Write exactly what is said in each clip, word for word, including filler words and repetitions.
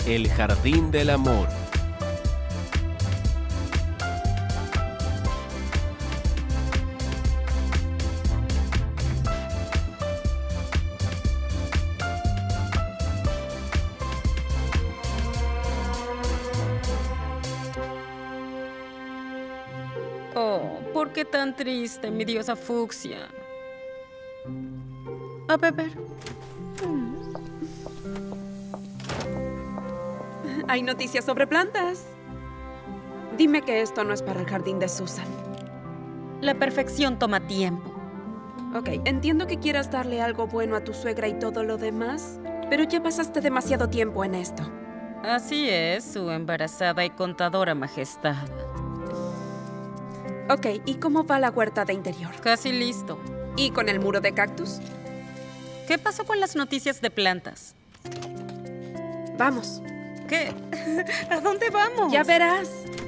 El jardín del amor. Oh, ¿por qué tan triste, mi diosa fucsia? A beber. Hay noticias sobre plantas. Dime que esto no es para el jardín de Susan. La perfección toma tiempo. Ok, entiendo que quieras darle algo bueno a tu suegra y todo lo demás, pero ya pasaste demasiado tiempo en esto. Así es, su embarazada y contadora majestad. Ok, ¿y cómo va la huerta de interior? Casi listo. ¿Y con el muro de cactus? ¿Qué pasó con las noticias de plantas? Vamos. ¿Qué? ¿A dónde vamos? Ya verás.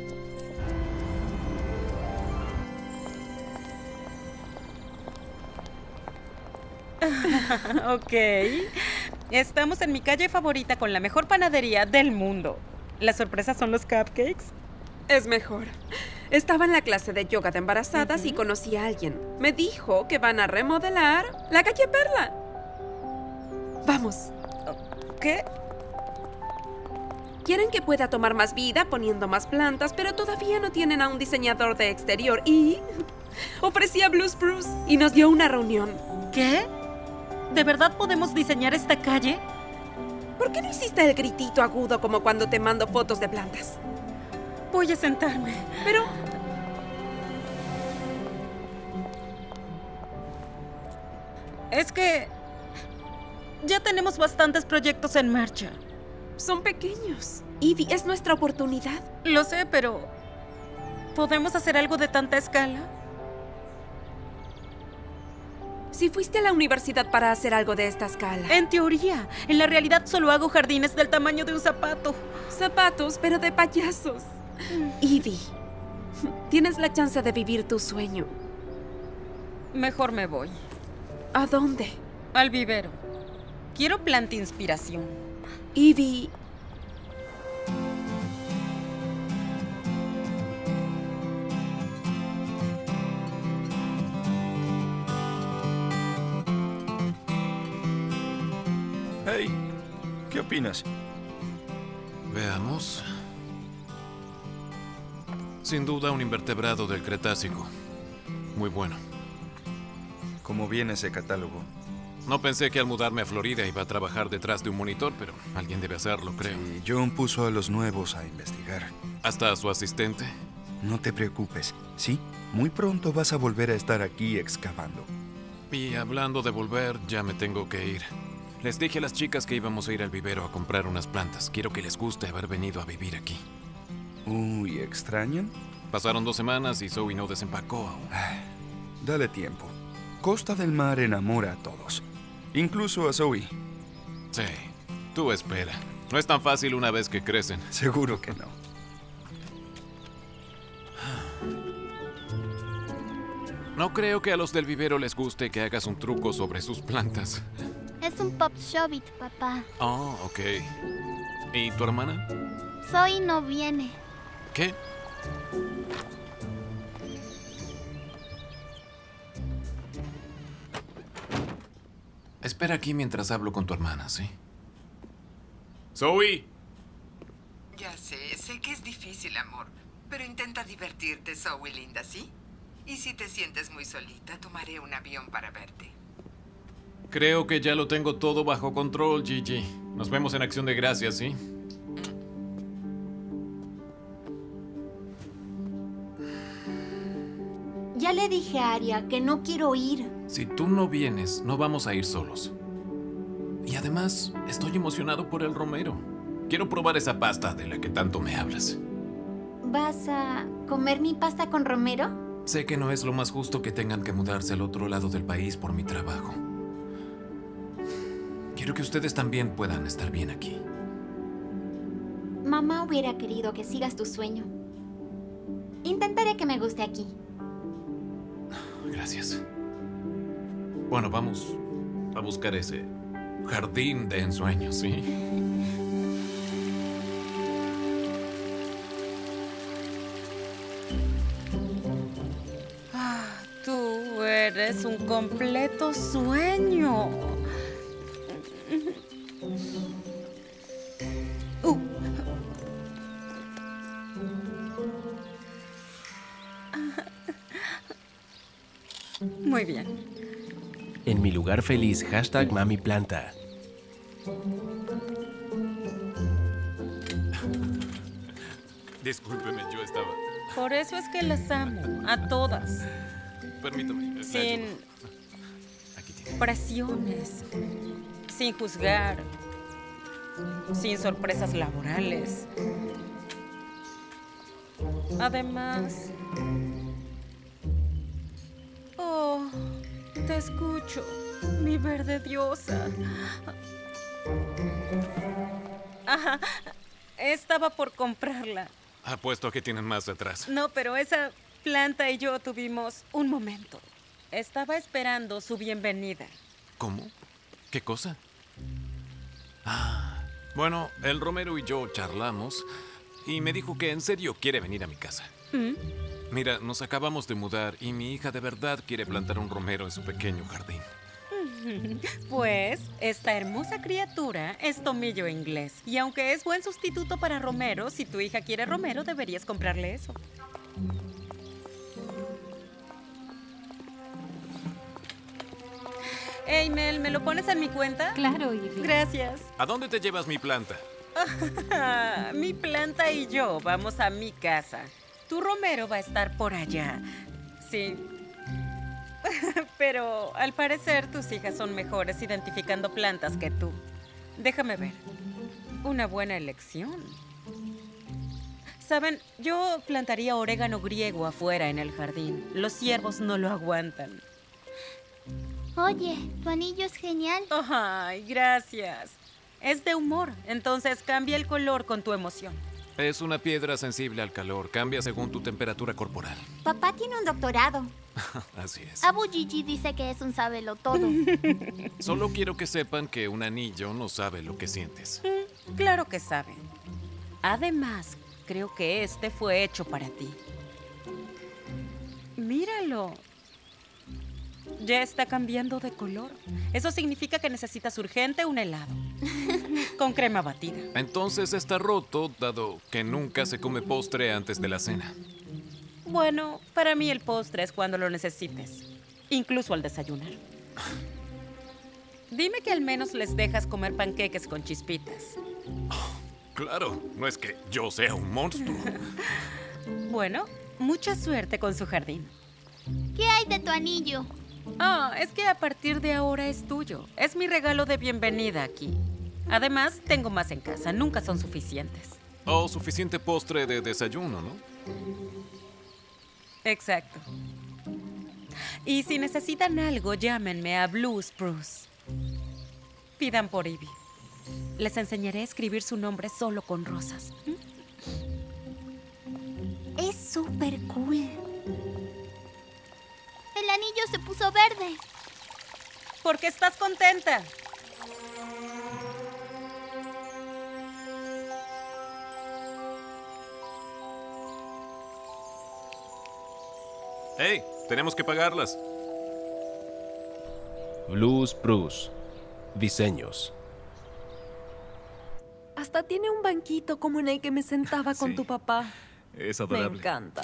Ok. Estamos en mi calle favorita con la mejor panadería del mundo. ¿Las sorpresas son los cupcakes? Es mejor. Estaba en la clase de yoga de embarazadas uh-huh. y conocí a alguien. Me dijo que van a remodelar la calle Perla. Vamos. ¿Qué? Quieren que pueda tomar más vida poniendo más plantas, pero todavía no tienen a un diseñador de exterior y ofrecía Blue Spruce y nos dio una reunión. ¿Qué? ¿De verdad podemos diseñar esta calle? ¿Por qué no hiciste el gritito agudo como cuando te mando fotos de plantas? Voy a sentarme. Pero... Es que... ya tenemos bastantes proyectos en marcha. Son pequeños. Ivy, es nuestra oportunidad. Lo sé, pero... ¿podemos hacer algo de tanta escala? Si fuiste a la universidad para hacer algo de esta escala. En teoría. En la realidad solo hago jardines del tamaño de un zapato. Zapatos, pero de payasos. Ivy, tienes la chance de vivir tu sueño. Mejor me voy. ¿A dónde? Al vivero. Quiero planta inspiración. Ivy... Hey, ¿qué opinas? Veamos. Sin duda un invertebrado del Cretácico. Muy bueno. ¿Cómo viene ese catálogo? No pensé que al mudarme a Florida iba a trabajar detrás de un monitor, pero alguien debe hacerlo, creo. Sí, John puso a los nuevos a investigar. ¿Hasta a su asistente? No te preocupes, ¿sí? Muy pronto vas a volver a estar aquí excavando. Y hablando de volver, ya me tengo que ir. Les dije a las chicas que íbamos a ir al vivero a comprar unas plantas. Quiero que les guste haber venido a vivir aquí. Uy, ¿extrañan? Pasaron dos semanas y Zoe no desempacó aún. Dale tiempo. Costa del Mar enamora a todos. Incluso a Zoe. Sí, tú espera. No es tan fácil una vez que crecen. Seguro que no. No creo que a los del vivero les guste que hagas un truco sobre sus plantas. Es un pop shobit, papá. Oh, ok. ¿Y tu hermana? Zoe no viene. ¿Qué? Espera aquí mientras hablo con tu hermana, ¿sí? ¡Zoe! Ya sé, sé que es difícil, amor. Pero intenta divertirte, Zoe, linda, ¿sí? Y si te sientes muy solita, tomaré un avión para verte. Creo que ya lo tengo todo bajo control, Gigi. Nos vemos en Acción de Gracias, ¿sí? Ya le dije a Aria que no quiero ir. Si tú no vienes, no vamos a ir solos. Y además, estoy emocionado por el romero. Quiero probar esa pasta de la que tanto me hablas. ¿Vas a comer mi pasta con romero? Sé que no es lo más justo que tengan que mudarse al otro lado del país por mi trabajo. Quiero que ustedes también puedan estar bien aquí. Mamá hubiera querido que sigas tu sueño. Intentaré que me guste aquí. Gracias. Bueno, vamos a buscar ese jardín de ensueños, ¿sí? es un completo sueño. Uh. Muy bien. En mi lugar feliz, hashtag Mami Planta. Discúlpeme, yo estaba... Por eso es que las amo, a todas. Permítame. Sin Aquí tiene. presiones, sin juzgar, sin sorpresas laborales. Además... Oh, te escucho, mi verde diosa. Ajá, estaba por comprarla. Apuesto a que tienen más detrás. No, pero esa planta y yo tuvimos un momento. Estaba esperando su bienvenida. ¿Cómo? ¿Qué cosa? Ah, bueno, el Romero y yo charlamos y me dijo que en serio quiere venir a mi casa. ¿Mm? Mira, nos acabamos de mudar y mi hija de verdad quiere plantar un romero en su pequeño jardín. Pues, esta hermosa criatura es tomillo inglés. Y aunque es buen sustituto para romero, si tu hija quiere romero, deberías comprarle eso. Hey, Mel, ¿me lo pones en mi cuenta? Claro, Ivy. Gracias. ¿A dónde te llevas mi planta? Mi planta y yo vamos a mi casa. Tu romero va a estar por allá. Sí. Pero al parecer tus hijas son mejores identificando plantas que tú. Déjame ver. Una buena elección. Saben, yo plantaría orégano griego afuera en el jardín. Los ciervos no lo aguantan. Oye, tu anillo es genial. Ay, gracias. Es de humor, entonces cambia el color con tu emoción. Es una piedra sensible al calor. Cambia según tu temperatura corporal. Papá tiene un doctorado. Así es. Abu Gigi dice que es un sábelo-todo. Solo quiero que sepan que un anillo no sabe lo que sientes. Mm, claro que sabe. Además, creo que este fue hecho para ti. Míralo. Ya está cambiando de color. Eso significa que necesitas urgente un helado. Con crema batida. Entonces está roto, dado que nunca se come postre antes de la cena. Bueno, para mí el postre es cuando lo necesites. Incluso al desayunar. Dime que al menos les dejas comer panqueques con chispitas. Claro, no es que yo sea un monstruo. Bueno, mucha suerte con su jardín. ¿Qué hay de tu anillo? Ah, es que a partir de ahora es tuyo. Es mi regalo de bienvenida aquí. Además, tengo más en casa. Nunca son suficientes. O suficiente postre de desayuno, ¿no? Exacto. Y si necesitan algo, llámenme a Blue Spruce. Pidan por Ivy. Les enseñaré a escribir su nombre solo con rosas. Es súper cool. El anillo se puso verde. Porque estás contenta. ¡Hey! Tenemos que pagarlas. Blue Spruce. Diseños. Hasta tiene un banquito como en el que me sentaba con Sí. tu papá. Es Me adorable. encanta.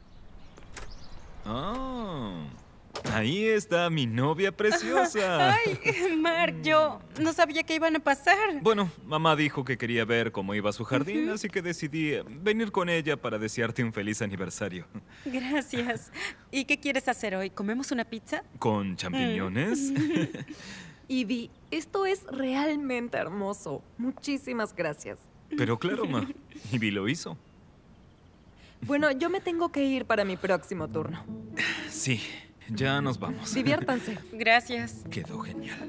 Ah, ahí está mi novia preciosa. Ay, Mark, yo no sabía que iban a pasar. Bueno, mamá dijo que quería ver cómo iba su jardín, así que decidí eh, venir con ella para desearte un feliz aniversario. Gracias. ¿Y qué quieres hacer hoy? ¿Comemos una pizza? ¿Con champiñones? Ivy, esto es realmente hermoso. Muchísimas gracias. Pero claro, ma. Ivy lo hizo. Bueno, yo me tengo que ir para mi próximo turno. Sí, ya nos vamos. Diviértanse. Gracias. Quedó genial.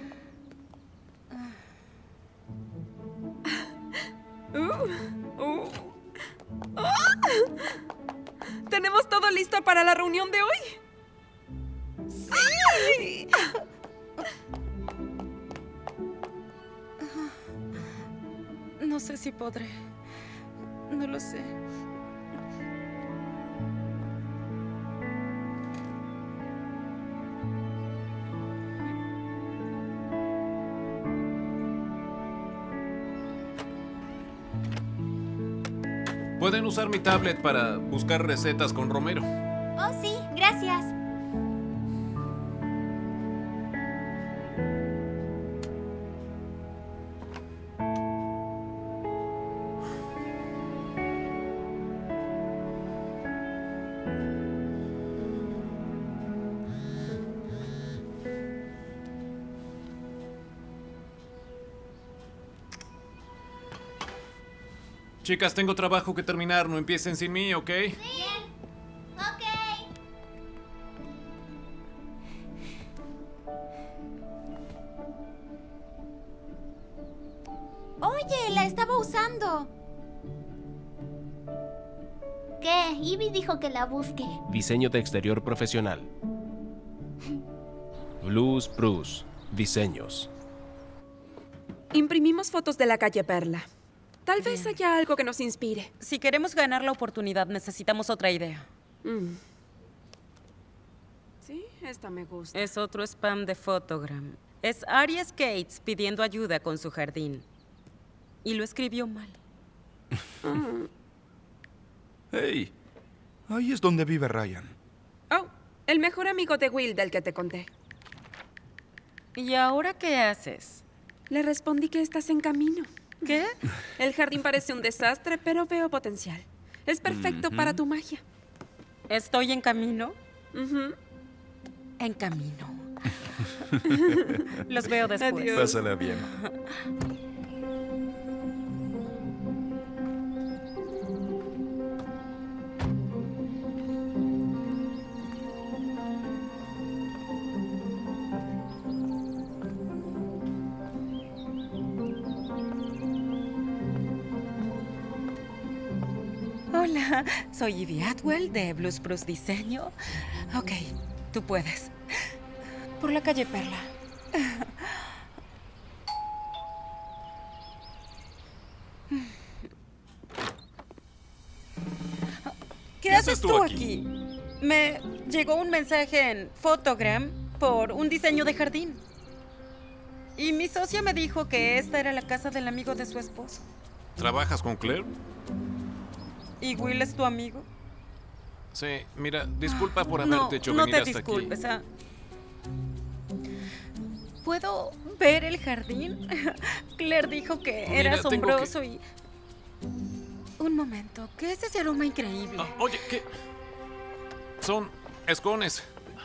Uh, uh. ¡Ah! ¿Tenemos todo listo para la reunión de hoy? ¡Sí! No sé si podré. No lo sé. Pueden usar mi tablet para buscar recetas con Romero. Oh, sí, gracias. Chicas, tengo trabajo que terminar. No empiecen sin mí, ¿ok? Bien. Ok. Oye, la estaba usando. ¿Qué? Ivy dijo que la busque. Diseño de exterior profesional. Blues Spruce. Diseños. Imprimimos fotos de la calle Perla. Tal vez Bien. haya algo que nos inspire. Si queremos ganar la oportunidad, necesitamos otra idea. Mm. Sí, esta me gusta. Es otro spam de Photogram. Es Aria Skates pidiendo ayuda con su jardín. Y lo escribió mal. Mm. Hey, ahí es donde vive Ryan. Oh, el mejor amigo de Will del que te conté. ¿Y ahora qué haces? Le respondí que estás en camino. ¿Qué? El jardín parece un desastre, pero veo potencial. Es perfecto Ujú. para tu magia. ¿Estoy en camino? Ujú. En camino. Los veo después. Adiós. Pásala bien. Hola, soy Ivy Atwell de Blues Spruce Diseño. Ok, tú puedes. Por la calle Perla. ¿Qué, haces tú aquí? Me llegó un mensaje en Photogram por un diseño de jardín. Y mi socia me dijo que esta era la casa del amigo de su esposo. ¿Trabajas con Claire? ¿Y Will es tu amigo? Sí, mira, disculpa por haberte No, hecho no venir te hasta disculpes. aquí. ah. ¿Puedo ver el jardín? Claire dijo que Mira, era tengo que- asombroso y... Un momento, ¿qué es ese aroma increíble? Ah, oye, ¿qué? Son escones.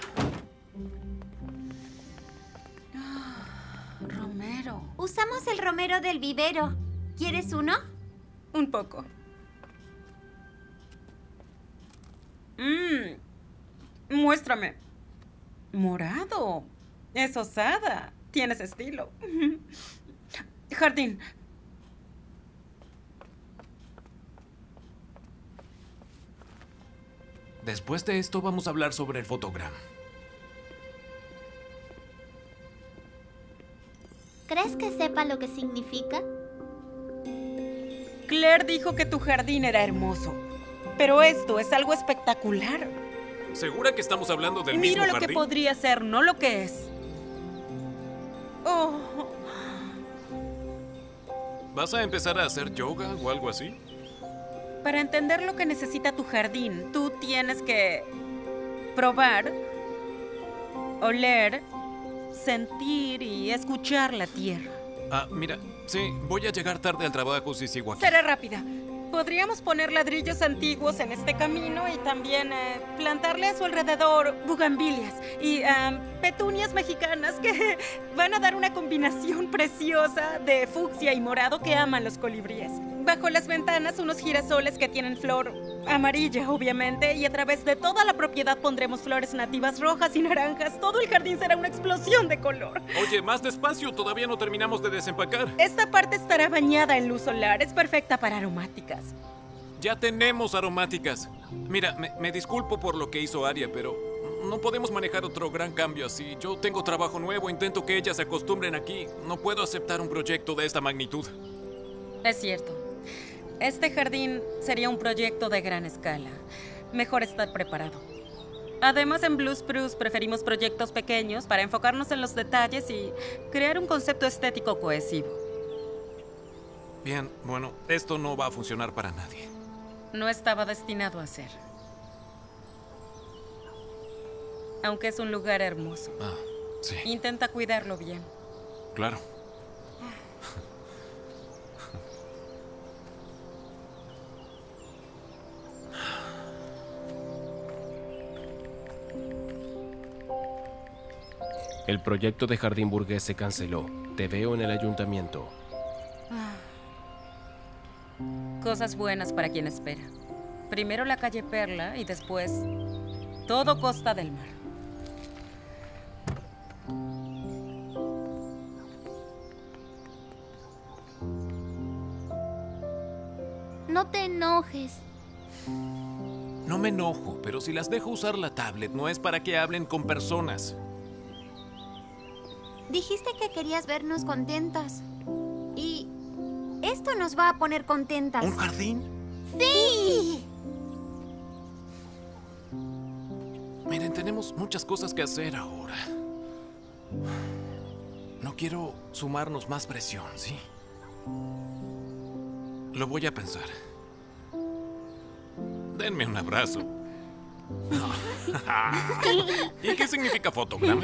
Romero. Usamos el romero del vivero. ¿Quieres uno? Un poco. Mmm. Muéstrame. Morado. Es osada. Tienes estilo. Jardín. Después de esto vamos a hablar sobre el Photogram. ¿Crees que sepa lo que significa? Claire dijo que tu jardín era hermoso. Pero esto es algo espectacular. ¿Segura que estamos hablando del Miro mismo lo jardín? que podría ser, no lo que es. Oh. ¿Vas a empezar a hacer yoga o algo así? Para entender lo que necesita tu jardín, tú tienes que probar, oler, sentir y escuchar la tierra. Ah, mira, sí, voy a llegar tarde al trabajo si sigo aquí. Seré rápida. Podríamos poner ladrillos antiguos en este camino y también eh, plantarle a su alrededor bugambilias y um, petunias mexicanas que van a dar una combinación preciosa de fucsia y morado que aman los colibríes. Bajo las ventanas unos girasoles que tienen flor amarilla, obviamente, y a través de toda la propiedad pondremos flores nativas rojas y naranjas. Todo el jardín será una explosión de color. Oye, más despacio, todavía no terminamos de desempacar. Esta parte estará bañada en luz solar. Es perfecta para aromáticas. Ya tenemos aromáticas. Mira, me, me disculpo por lo que hizo Aria, pero no podemos manejar otro gran cambio así. Yo tengo trabajo nuevo, intento que ellas se acostumbren aquí. No puedo aceptar un proyecto de esta magnitud. Es cierto. Este jardín sería un proyecto de gran escala. Mejor estar preparado. Además, en Blues Spruce preferimos proyectos pequeños para enfocarnos en los detalles y crear un concepto estético cohesivo. Bien, bueno, esto no va a funcionar para nadie. no estaba destinado a ser. Aunque es un lugar hermoso. Ah, sí. Intenta cuidarlo bien. Claro. El proyecto de jardín burgués se canceló. Te veo en el ayuntamiento. Cosas buenas para quien espera. Primero la calle Perla y después todo Costa del Mar. No te enojes. No me enojo, pero si las dejo usar la tablet, no es para que hablen con personas. Dijiste que querías vernos contentas. Y esto nos va a poner contentas. ¿Un jardín? ¡Sí! Miren, tenemos muchas cosas que hacer ahora. No quiero sumarnos más presión, ¿sí? Lo voy a pensar. Denme un abrazo. ¿Y qué significa fotograma?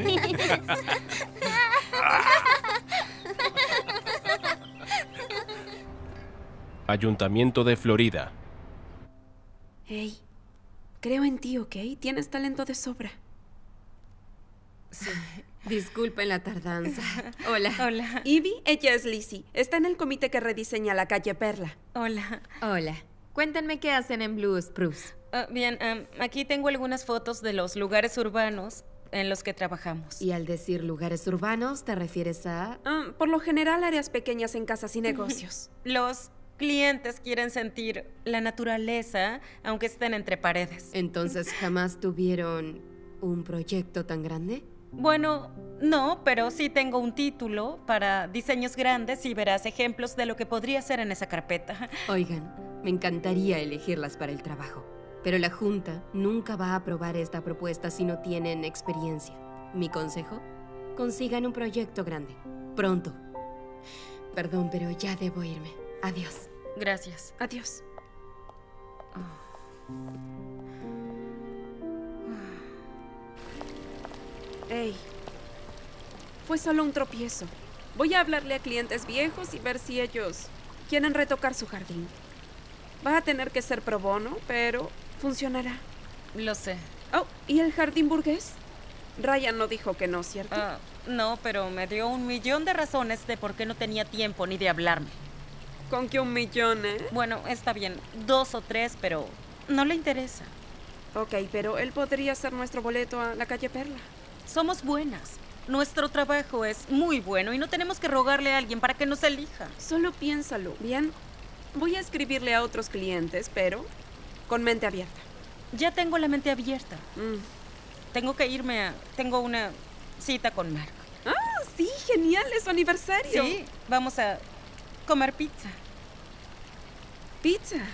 Ayuntamiento de Florida. Hey, creo en ti, ¿ok? Tienes talento de sobra. Sí. Disculpen la tardanza. Hola. Hola. Ivy, ella es Lizzie. Está en el comité que rediseña la calle Perla. Hola. Hola. Cuéntenme qué hacen en Blue Spruce. Uh, bien, um, aquí tengo algunas fotos de los lugares urbanos en los que trabajamos. Y al decir lugares urbanos, ¿te refieres a...? Um, por lo general, áreas pequeñas en casas y negocios. Los clientes quieren sentir la naturaleza, aunque estén entre paredes. Entonces, ¿jamás tuvieron un proyecto tan grande? Bueno, no, pero sí tengo un título para diseños grandes y verás ejemplos de lo que podría ser en esa carpeta. Oigan, me encantaría elegirlas para el trabajo, pero la Junta nunca va a aprobar esta propuesta si no tienen experiencia. Mi consejo, consigan un proyecto grande, pronto. Perdón, pero ya debo irme. Adiós. Gracias. Adiós. Hey, fue solo un tropiezo. Voy a hablarle a clientes viejos y ver si ellos quieren retocar su jardín. Va a tener que ser pro bono, pero funcionará. Lo sé. Oh, ¿y el jardín burgués? Ryan no dijo que no, ¿cierto? Uh, no, pero me dio un millón de razones de por qué no tenía tiempo ni de hablarme. ¿Con qué un millón, eh? Bueno, está bien. Dos o tres, pero no le interesa. Ok, pero él podría ser nuestro boleto a la calle Perla. Somos buenas. Nuestro trabajo es muy bueno y no tenemos que rogarle a alguien para que nos elija. Solo piénsalo, ¿bien? Voy a escribirle a otros clientes, pero con mente abierta. Ya tengo la mente abierta. Mm. Tengo que irme a... Tengo una cita con Mark. ¡Ah, sí! ¡Genial! ¡Es su aniversario! Sí, vamos a comer pizza. ¿Pizza?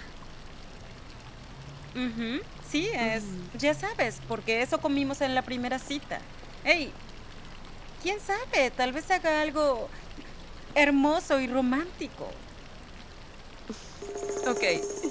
Uh-huh. Sí, es... Mm. Ya sabes, porque eso comimos en la primera cita. ¡Ey! ¿Quién sabe? Tal vez haga algo hermoso y romántico. Ok.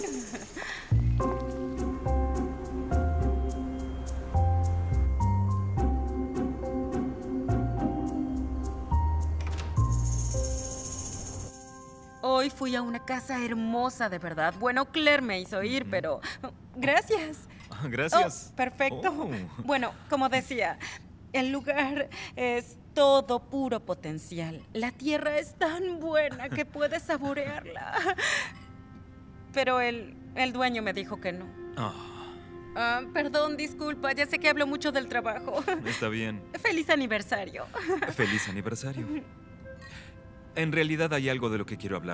Hoy fui a una casa hermosa, de verdad. Bueno, Claire me hizo ir, pero... Gracias. Gracias. Oh, perfecto. Oh. Bueno, como decía, el lugar es todo puro potencial. La tierra es tan buena que puedes saborearla. Pero el, el dueño me dijo que no. Oh. Ah, perdón, disculpa, ya sé que hablo mucho del trabajo. Está bien. Feliz aniversario. Feliz aniversario. En realidad hay algo de lo que quiero hablar.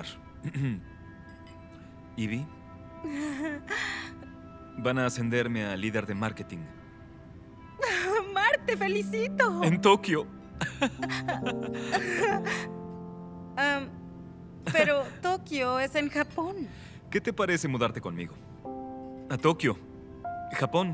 Ivy, van a ascenderme a líder de marketing. Mark, te felicito. En Tokio. um, pero Tokio es en Japón. ¿Qué te parece mudarte conmigo? A Tokio, Japón.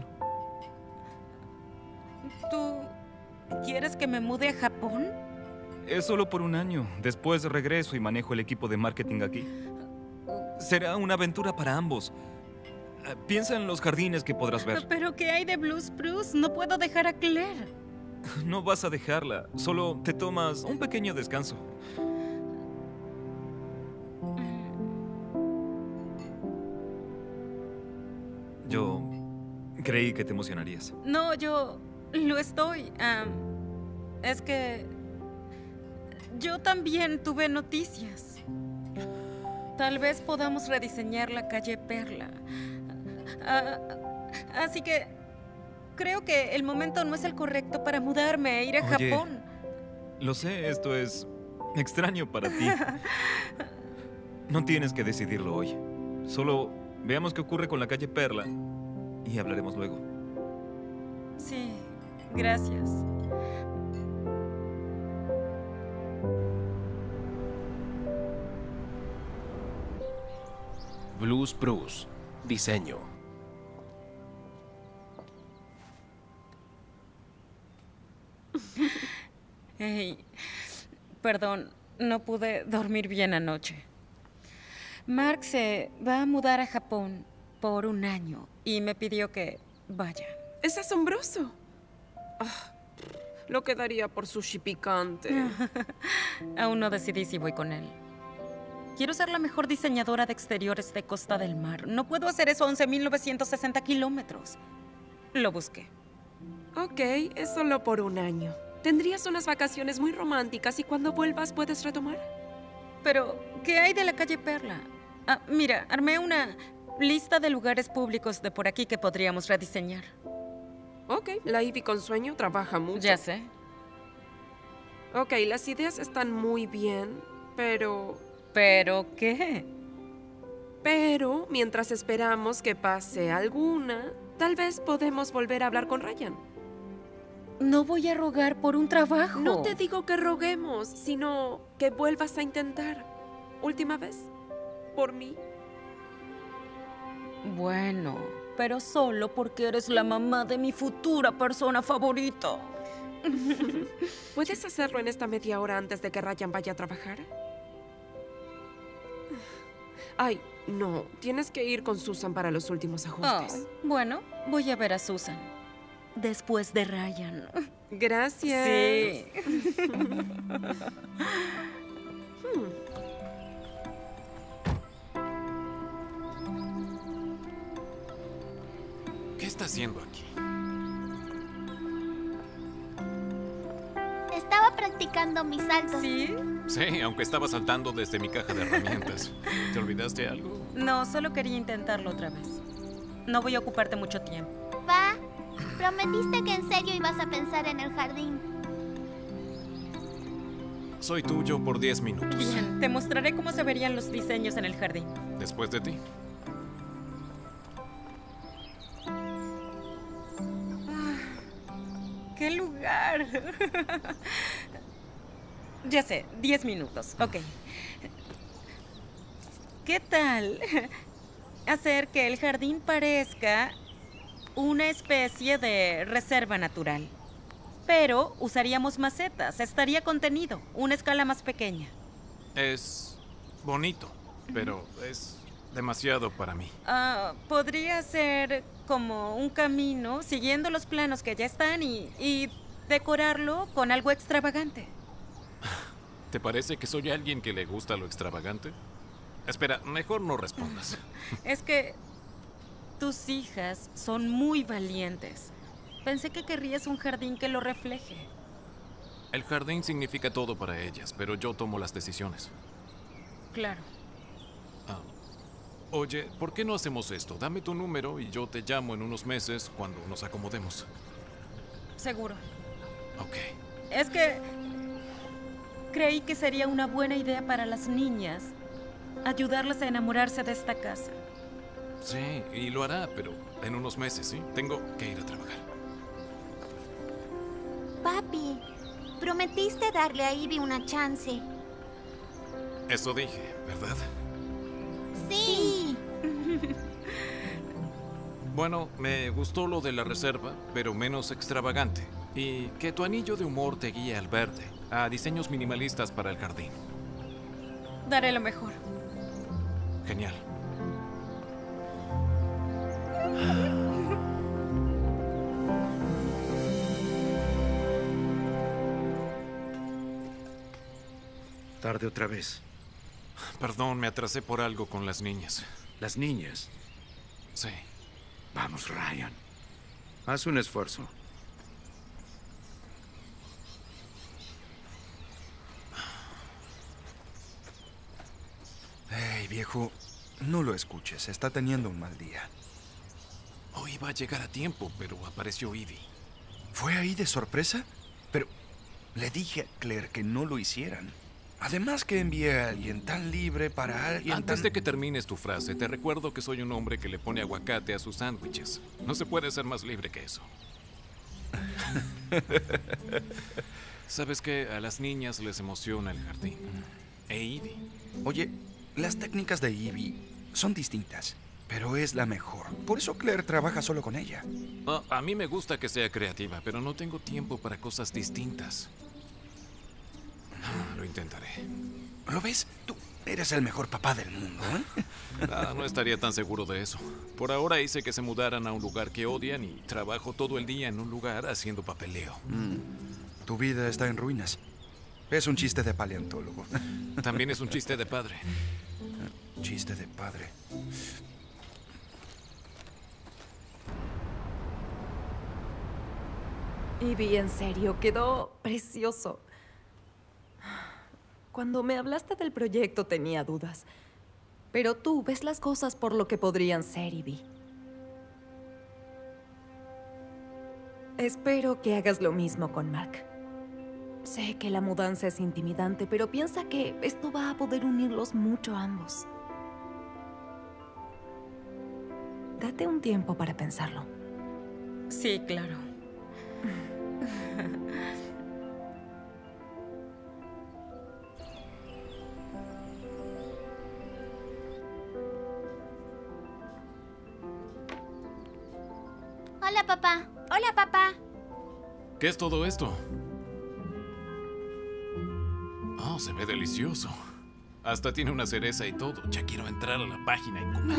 ¿Tú quieres que me mude a Japón? Es solo por un año. Después regreso y manejo el equipo de marketing aquí. Será una aventura para ambos. Eh, Piensa en los jardines que podrás ver. ¿Pero qué hay de Blue Spruce? No puedo dejar a Claire. No vas a dejarla. Solo te tomas un pequeño descanso. Yo creí que te emocionarías. No, yo lo estoy. Am, es que yo también tuve noticias. Tal vez podamos rediseñar la calle Perla. Ah, así que creo que el momento no es el correcto para mudarme e ir a Oye, Japón. Lo sé, esto es extraño para ti. No tienes que decidirlo hoy. Solo veamos qué ocurre con la calle Perla y hablaremos luego. Sí, gracias. Blue Spruce. Diseño. Hey, perdón, no pude dormir bien anoche. Mark se va a mudar a Japón por un año y me pidió que vaya. Es asombroso. Ah, lo que daría por sushi picante. Aún no decidí si voy con él. Quiero ser la mejor diseñadora de exteriores de Costa del Mar. No puedo hacer eso a once mil novecientos sesenta kilómetros. Lo busqué. Ok, es solo por un año. Tendrías unas vacaciones muy románticas y cuando vuelvas puedes retomar. Pero, ¿qué hay de la calle Perla? Ah, mira, armé una lista de lugares públicos de por aquí que podríamos rediseñar. Ok, la Ivy con sueño trabaja mucho. Ya sé. Ok, las ideas están muy bien, pero... ¿Pero qué? Pero, mientras esperamos que pase alguna, tal vez podemos volver a hablar con Ryan. No voy a rogar por un trabajo. No te digo que roguemos, sino que vuelvas a intentar. Última vez. Por mí. Bueno, pero solo porque eres la mamá de mi futura persona favorita. ¿Puedes hacerlo en esta media hora antes de que Ryan vaya a trabajar? Ay, no. Tienes que ir con Susan para los últimos ajustes. Oh, bueno, voy a ver a Susan. Después de Ryan. Gracias. Sí. hmm. ¿Qué está haciendo aquí? Estaba practicando mis saltos. ¿Sí? Sí, aunque estaba saltando desde mi caja de herramientas. ¿Te olvidaste algo? No, solo quería intentarlo otra vez. No voy a ocuparte mucho tiempo. Pa, prometiste que en serio ibas a pensar en el jardín. Soy tuyo por diez minutos. Bien, te mostraré cómo se verían los diseños en el jardín. Después de ti. ¡Qué lugar! Ya sé, diez minutos. Ok. ¿Qué tal hacer que el jardín parezca una especie de reserva natural? Pero usaríamos macetas. Estaría contenido. Una escala más pequeña. Es bonito, pero es demasiado para mí. Ah, podría ser como un camino siguiendo los planos que ya están y, y decorarlo con algo extravagante. ¿Te parece que soy alguien que le gusta lo extravagante? Espera, mejor no respondas. Es que tus hijas son muy valientes. Pensé que querrías un jardín que lo refleje. El jardín significa todo para ellas, pero yo tomo las decisiones. Claro. Ah. Oye, ¿por qué no hacemos esto? Dame tu número y yo te llamo en unos meses cuando nos acomodemos. Seguro. Ok. Es que creí que sería una buena idea para las niñas ayudarlas a enamorarse de esta casa. Sí, y lo hará, pero en unos meses, ¿sí? Tengo que ir a trabajar. Papi, prometiste darle a Ivy una chance. Eso dije, ¿verdad? Sí. Bueno, me gustó lo de la reserva, pero menos extravagante. Y que tu anillo de humor te guíe al verde, a diseños minimalistas para el jardín. Daré lo mejor. Genial. Tarde otra vez. Perdón, me atrasé por algo con las niñas. ¿Las niñas? Sí. Vamos, Ryan. Haz un esfuerzo. Hey, viejo, no lo escuches. Está teniendo un mal día. Hoy iba a llegar a tiempo, pero apareció Ivy. ¿Fue ahí de sorpresa? Pero le dije a Claire que no lo hicieran. Además que envié a alguien tan libre para alguien Antes tan... de que termines tu frase, te recuerdo que soy un hombre que le pone aguacate a sus sándwiches. No se puede ser más libre que eso. ¿Sabes qué? A las niñas les emociona el jardín. E Ivy. Oye, las técnicas de Ivy son distintas, pero es la mejor. Por eso Claire trabaja solo con ella. Oh, a mí me gusta que sea creativa, pero no tengo tiempo para cosas distintas. Ah, lo intentaré. ¿Lo ves? Tú eres el mejor papá del mundo, ¿eh? Ah, no estaría tan seguro de eso. Por ahora hice que se mudaran a un lugar que odian y trabajo todo el día en un lugar haciendo papeleo. Mm. Tu vida está en ruinas. Es un chiste de paleontólogo. También es un chiste de padre. Chiste de padre. Ivy, en serio, quedó precioso. Cuando me hablaste del proyecto tenía dudas. Pero tú ves las cosas por lo que podrían ser, Ivy. Espero que hagas lo mismo con Mark. Sé que la mudanza es intimidante, pero piensa que esto va a poder unirlos mucho a ambos. Date un tiempo para pensarlo. Sí, claro. Hola, papá. Hola, papá. ¿Qué es todo esto? Oh, se ve delicioso. Hasta tiene una cereza y todo. Ya quiero entrar a la página y comer.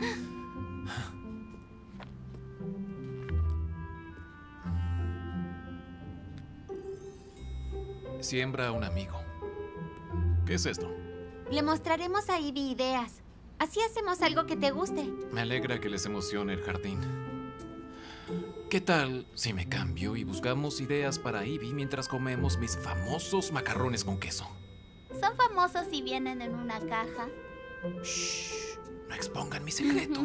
Siembra a un amigo. ¿Qué es esto? Le mostraremos a Ivy ideas. Así hacemos algo que te guste. Me alegra que les emocione el jardín. ¿Qué tal si me cambio y buscamos ideas para Ivy mientras comemos mis famosos macarrones con queso? Son famosos y vienen en una caja. Shh, no expongan mi secreto.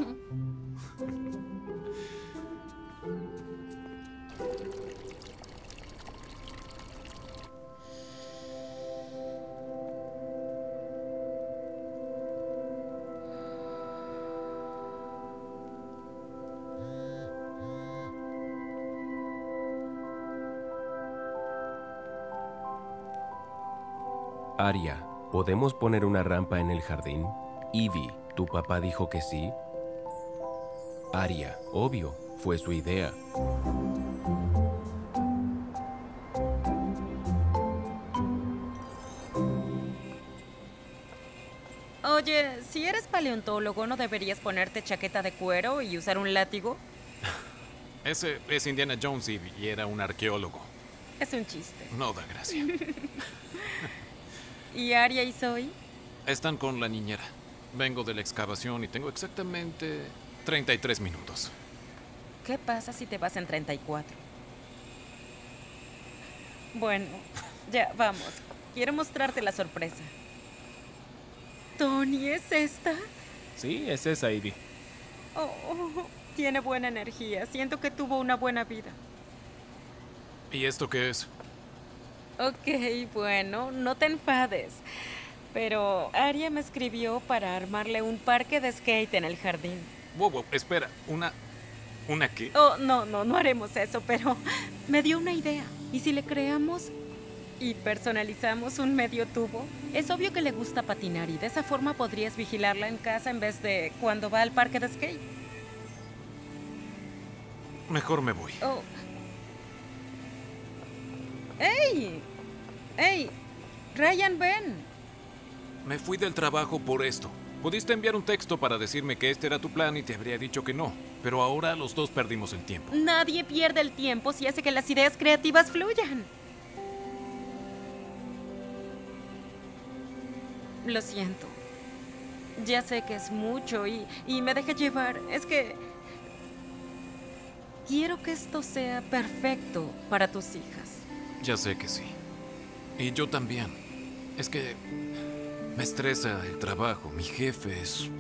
Aria, ¿podemos poner una rampa en el jardín? Ivy, ¿tu papá dijo que sí? Aria, obvio, fue su idea. Oye, si eres paleontólogo, ¿no deberías ponerte chaqueta de cuero y usar un látigo? Ese es Indiana Jones, Ivy, y era un arqueólogo. Es un chiste. No da gracia. ¿Y Aria y Zoe? Están con la niñera. Vengo de la excavación y tengo exactamente treinta y tres minutos. ¿Qué pasa si te vas en treinta y cuatro? Bueno, ya, vamos. Quiero mostrarte la sorpresa. ¿Tony es esta? Sí, es esa, Ivy. Oh, oh, tiene buena energía. Siento que tuvo una buena vida. ¿Y esto qué es? Ok, bueno, no te enfades. Pero Aria me escribió para armarle un parque de skate en el jardín. Wow, wow, espera, ¿una... ¿una qué? Oh, no, no, no haremos eso, pero me dio una idea. ¿Y si le creamos y personalizamos un medio tubo? Es obvio que le gusta patinar y de esa forma podrías vigilarla en casa en vez de cuando va al parque de skate. Mejor me voy. Oh. ¡Ey! ¡Ey! Ryan, ven. Me fui del trabajo por esto. Pudiste enviar un texto para decirme que este era tu plan y te habría dicho que no. Pero ahora los dos perdimos el tiempo. Nadie pierde el tiempo si hace que las ideas creativas fluyan. Lo siento. Ya sé que es mucho y, y me dejé llevar. Es que... quiero que esto sea perfecto para tus hijas. Ya sé que sí. Y yo también. Es que me estresa el trabajo. Mi jefe es...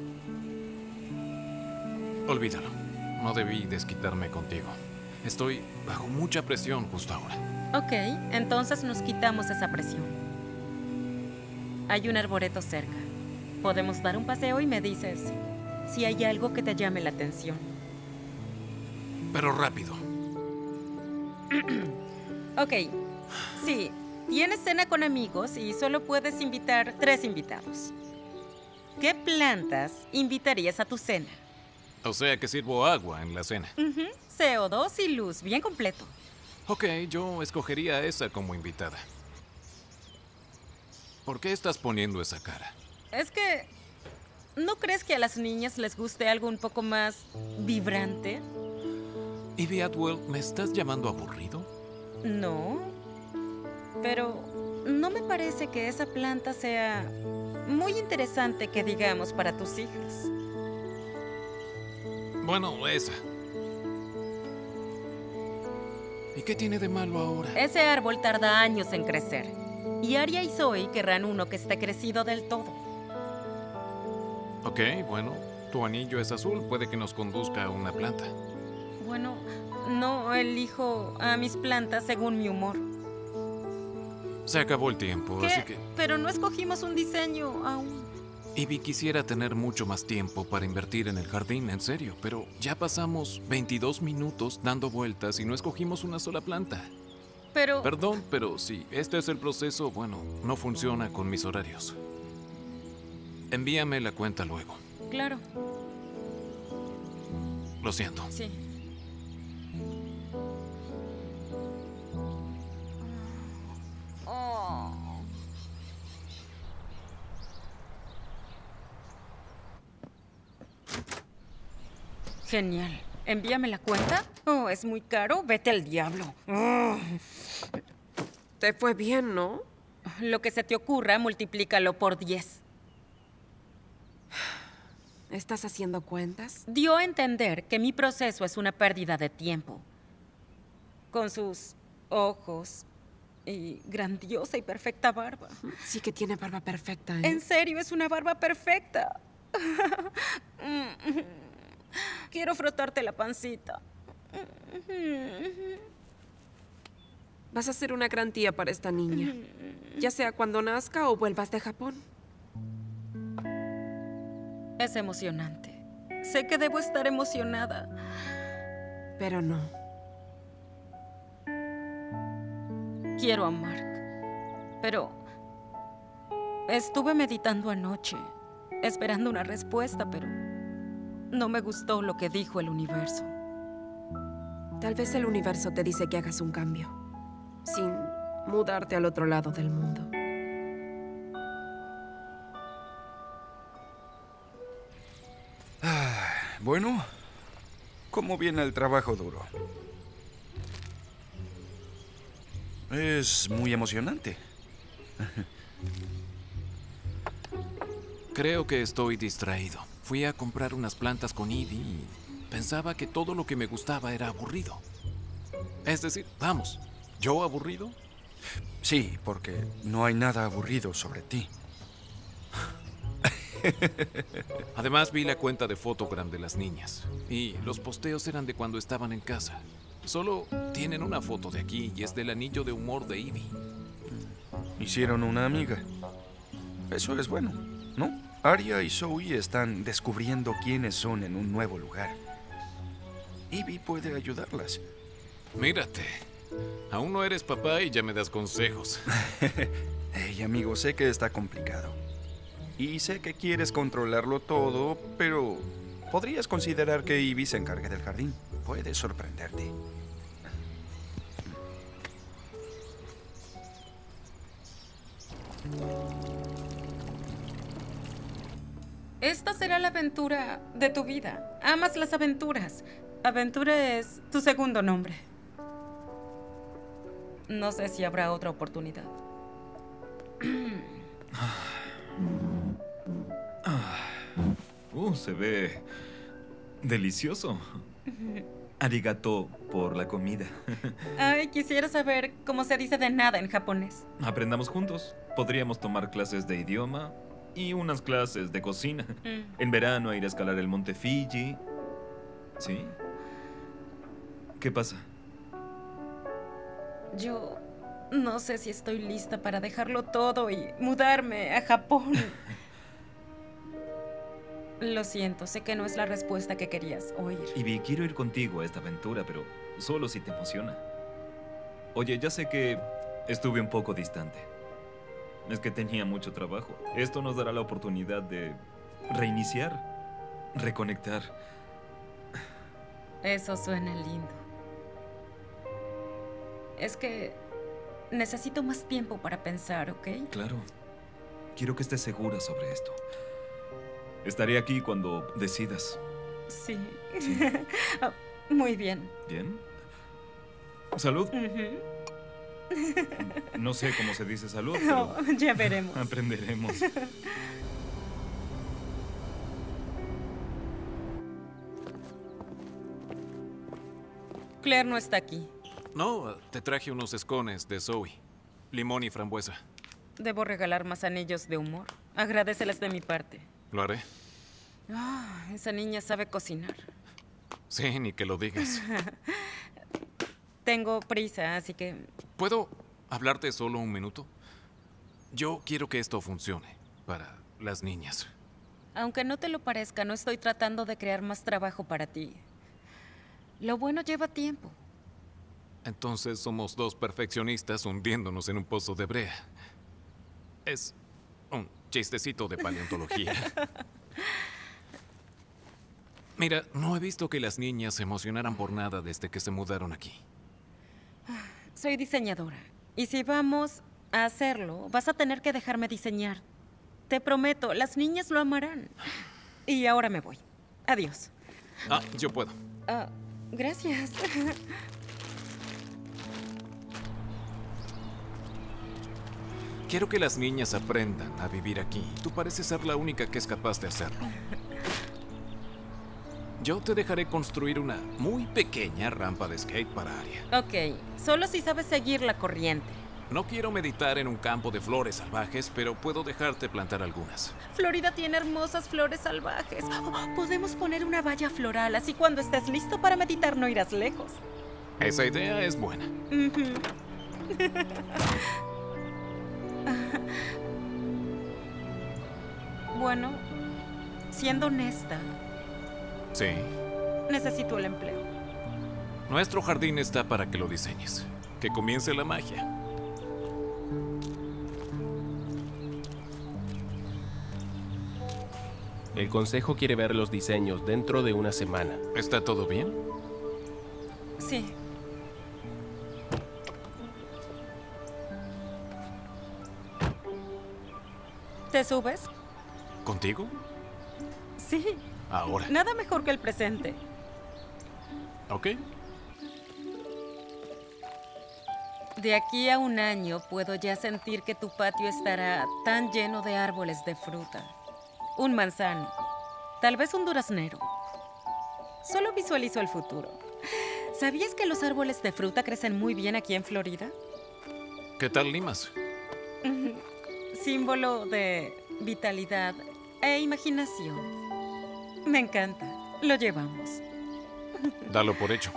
Olvídalo. No debí desquitarme contigo. Estoy bajo mucha presión justo ahora. Ok, entonces nos quitamos esa presión. Hay un arboreto cerca. Podemos dar un paseo y me dices si hay algo que te llame la atención. Pero rápido. Ok, sí. Tienes cena con amigos y solo puedes invitar tres invitados. ¿Qué plantas invitarías a tu cena? O sea que sirvo agua en la cena. Uh-huh. C O dos y luz, bien completo. Ok, yo escogería a esa como invitada. ¿Por qué estás poniendo esa cara? Es que... ¿no crees que a las niñas les guste algo un poco más vibrante? Ivy Atwell, ¿me estás llamando aburrido? No. Pero no me parece que esa planta sea muy interesante que digamos para tus hijas. Bueno, esa. ¿Y qué tiene de malo ahora? Ese árbol tarda años en crecer. Y Aria y Zoe querrán uno que esté crecido del todo. Ok, bueno, tu anillo es azul. Puede que nos conduzca a una planta. Bueno, no elijo a mis plantas según mi humor. Se acabó el tiempo, ¿Qué? así que... Pero no escogimos un diseño aún. Ivy quisiera tener mucho más tiempo para invertir en el jardín, en serio. Pero ya pasamos veintidós minutos dando vueltas y no escogimos una sola planta. Pero... Perdón, pero si este es el proceso, bueno, no funciona con mis horarios. Envíame la cuenta luego. Claro. Lo siento. Sí. Oh. Genial. Envíame la cuenta. Oh, es muy caro. Vete al diablo. Oh. Te fue bien, ¿no? Lo que se te ocurra, multiplícalo por diez. ¿Estás haciendo cuentas? Dio a entender que mi proceso es una pérdida de tiempo. Con sus ojos y grandiosa y perfecta barba. Sí que tiene barba perfecta, ¿eh? En serio, es una barba perfecta. Quiero frotarte la pancita. Vas a ser una gran tía para esta niña. Ya sea cuando nazca o vuelvas de Japón. Es emocionante. Sé que debo estar emocionada. Pero no. Quiero a Mark. Pero estuve meditando anoche, esperando una respuesta, pero no me gustó lo que dijo el universo. Tal vez el universo te dice que hagas un cambio, sin mudarte al otro lado del mundo. Ah, bueno, ¿cómo viene el trabajo duro? Es muy emocionante. Creo que estoy distraído. Fui a comprar unas plantas con Ivy y pensaba que todo lo que me gustaba era aburrido. Es decir, vamos, ¿yo aburrido? Sí, porque no hay nada aburrido sobre ti. Además vi la cuenta de Photogram de las niñas y los posteos eran de cuando estaban en casa. Solo tienen una foto de aquí y es del anillo de humor de Ivy. Hicieron una amiga. Eso es bueno, ¿no? Aria y Zoe están descubriendo quiénes son en un nuevo lugar. Ivy puede ayudarlas. Mírate. Aún no eres papá y ya me das consejos. Hey, amigo, sé que está complicado. Y sé que quieres controlarlo todo, pero podrías considerar que Ivy se encargue del jardín. Puede sorprenderte. Esta será la aventura de tu vida. Amas las aventuras. Aventura es tu segundo nombre. No sé si habrá otra oportunidad. Uh, se ve delicioso. Arigato por la comida. Ay, quisiera saber cómo se dice de nada en japonés. Aprendamos juntos. Podríamos tomar clases de idioma y unas clases de cocina. Mm. En verano ir a escalar el monte Fiji. ¿Sí? ¿Qué pasa? Yo no sé si estoy lista para dejarlo todo y mudarme a Japón. Lo siento, sé que no es la respuesta que querías oír. Ivy, quiero ir contigo a esta aventura, pero solo si te emociona. Oye, ya sé que estuve un poco distante. Es que tenía mucho trabajo. Esto nos dará la oportunidad de reiniciar, reconectar. Eso suena lindo. Es que necesito más tiempo para pensar, ¿ok? Claro. Quiero que estés segura sobre esto. Estaré aquí cuando decidas. Sí. Sí. Oh, muy bien. ¿Bien? Salud. Ujú. No sé cómo se dice salud, No, pero ya veremos. aprenderemos. Claire no está aquí. No, te traje unos escones de Zoe. Limón y frambuesa. Debo regalar más anillos de humor. Agradéceles de mi parte. Lo haré. Ah, esa niña sabe cocinar. Sí, ni que lo digas. Tengo prisa, así que... ¿Puedo hablarte solo un minuto? Yo quiero que esto funcione para las niñas. Aunque no te lo parezca, no estoy tratando de crear más trabajo para ti. Lo bueno lleva tiempo. Entonces somos dos perfeccionistas hundiéndonos en un pozo de brea. Es un chistecito de paleontología. Mira, no he visto que las niñas se emocionaran por nada desde que se mudaron aquí. Soy diseñadora. Y si vamos a hacerlo, vas a tener que dejarme diseñar. Te prometo, las niñas lo amarán. Y ahora me voy. Adiós. Ah, yo puedo. Ah, gracias. Quiero que las niñas aprendan a vivir aquí. Tú pareces ser la única que es capaz de hacerlo. Yo te dejaré construir una muy pequeña rampa de skate para Aria. Ok, solo si sabes seguir la corriente. No quiero meditar en un campo de flores salvajes, pero puedo dejarte plantar algunas. Florida tiene hermosas flores salvajes. Oh, podemos poner una valla floral, así cuando estés listo para meditar no irás lejos. Esa idea es buena. Ujú. Bueno, siendo honesta, Sí. necesito el empleo. Nuestro jardín está para que lo diseñes. Que comience la magia. El consejo quiere ver los diseños dentro de una semana. ¿Está todo bien? Sí. ¿Te subes? ¿Contigo? Sí. Ahora. Nada mejor que el presente. ¿Ok? De aquí a un año puedo ya sentir que tu patio estará tan lleno de árboles de fruta. Un manzano. Tal vez un duraznero. Solo visualizo el futuro. ¿Sabías que los árboles de fruta crecen muy bien aquí en Florida? ¿Qué tal limas? Símbolo de vitalidad e imaginación. Me encanta. Lo llevamos. Dalo por hecho.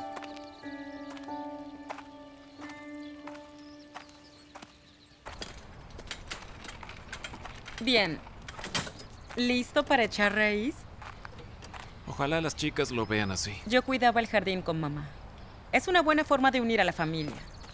Bien. ¿Listo para echar raíz? Ojalá las chicas lo vean así. Yo cuidaba el jardín con mamá. Es una buena forma de unir a la familia.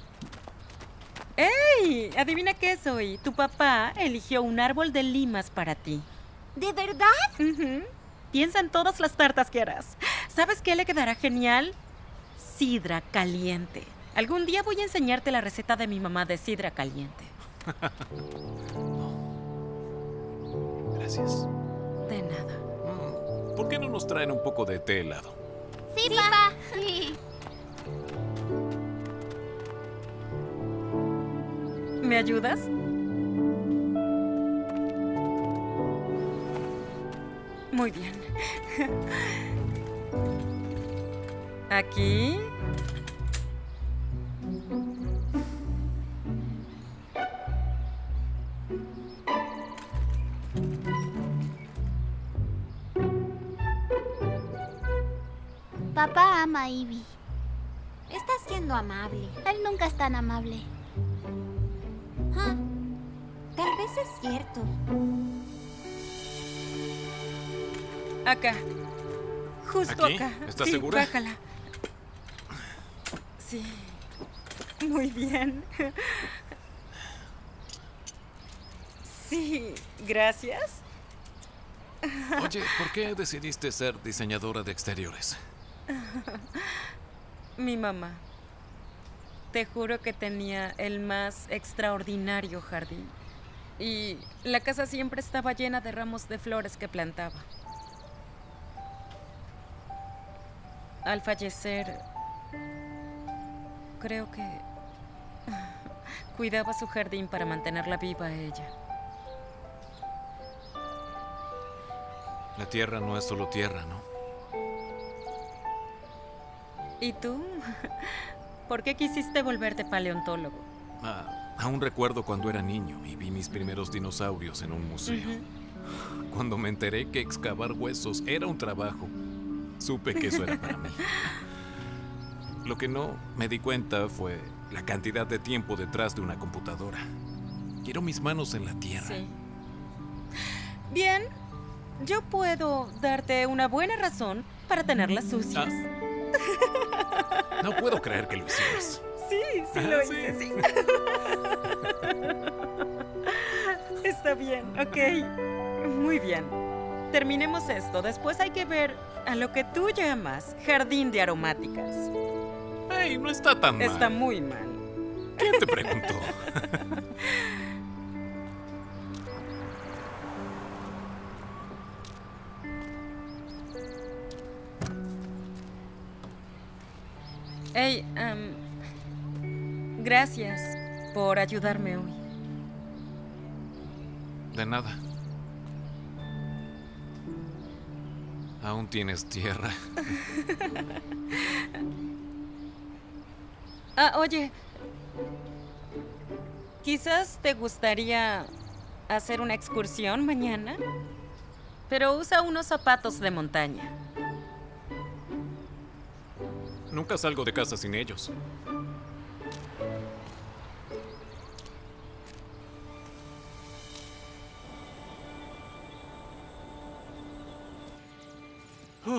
¡Ey! Adivina qué soy. Tu papá eligió un árbol de limas para ti. ¿De verdad? Ujú. Piensa en todas las tartas que harás. ¿Sabes qué le quedará genial? Sidra caliente. Algún día voy a enseñarte la receta de mi mamá de sidra caliente. Gracias. De nada. ¿Por qué no nos traen un poco de té helado? Sí, papá. Sí. ¿Me ayudas? Muy bien. Aquí. Papá ama a Ivy. Está siendo amable. Él nunca es tan amable. Ah, tal vez es cierto. Acá. Justo ¿Aquí? acá. ¿Estás sí, segura? Bájala. Sí. Muy bien. Sí, gracias. Oye, ¿por qué decidiste ser diseñadora de exteriores? Mi mamá. Te juro que tenía el más extraordinario jardín. Y la casa siempre estaba llena de ramos de flores que plantaba. Al fallecer, creo que cuidaba su jardín para mantenerla viva a ella. La tierra no es solo tierra, ¿no? ¿Y tú? ¿Por qué quisiste volverte paleontólogo? Ah, aún recuerdo cuando era niño y vi mis primeros dinosaurios en un museo. Uh-huh. Cuando me enteré que excavar huesos era un trabajo, supe que eso era para mí. Lo que no me di cuenta fue la cantidad de tiempo detrás de una computadora. Quiero mis manos en la tierra. Sí. Bien, yo puedo darte una buena razón para tenerlas sucias. Ah. No puedo creer que lo hicieras. Sí, sí lo Ah, hice, sí. sí. Está bien, ok. Muy bien. Terminemos esto. Después hay que ver a lo que tú llamas jardín de aromáticas. Hey, no está tan mal. Está muy mal. ¿Quién te preguntó? Hey, um, gracias por ayudarme hoy. De nada. Aún tienes tierra. Ah, oye. Quizás te gustaría hacer una excursión mañana, pero usa unos zapatos de montaña. Nunca salgo de casa sin ellos. Uh.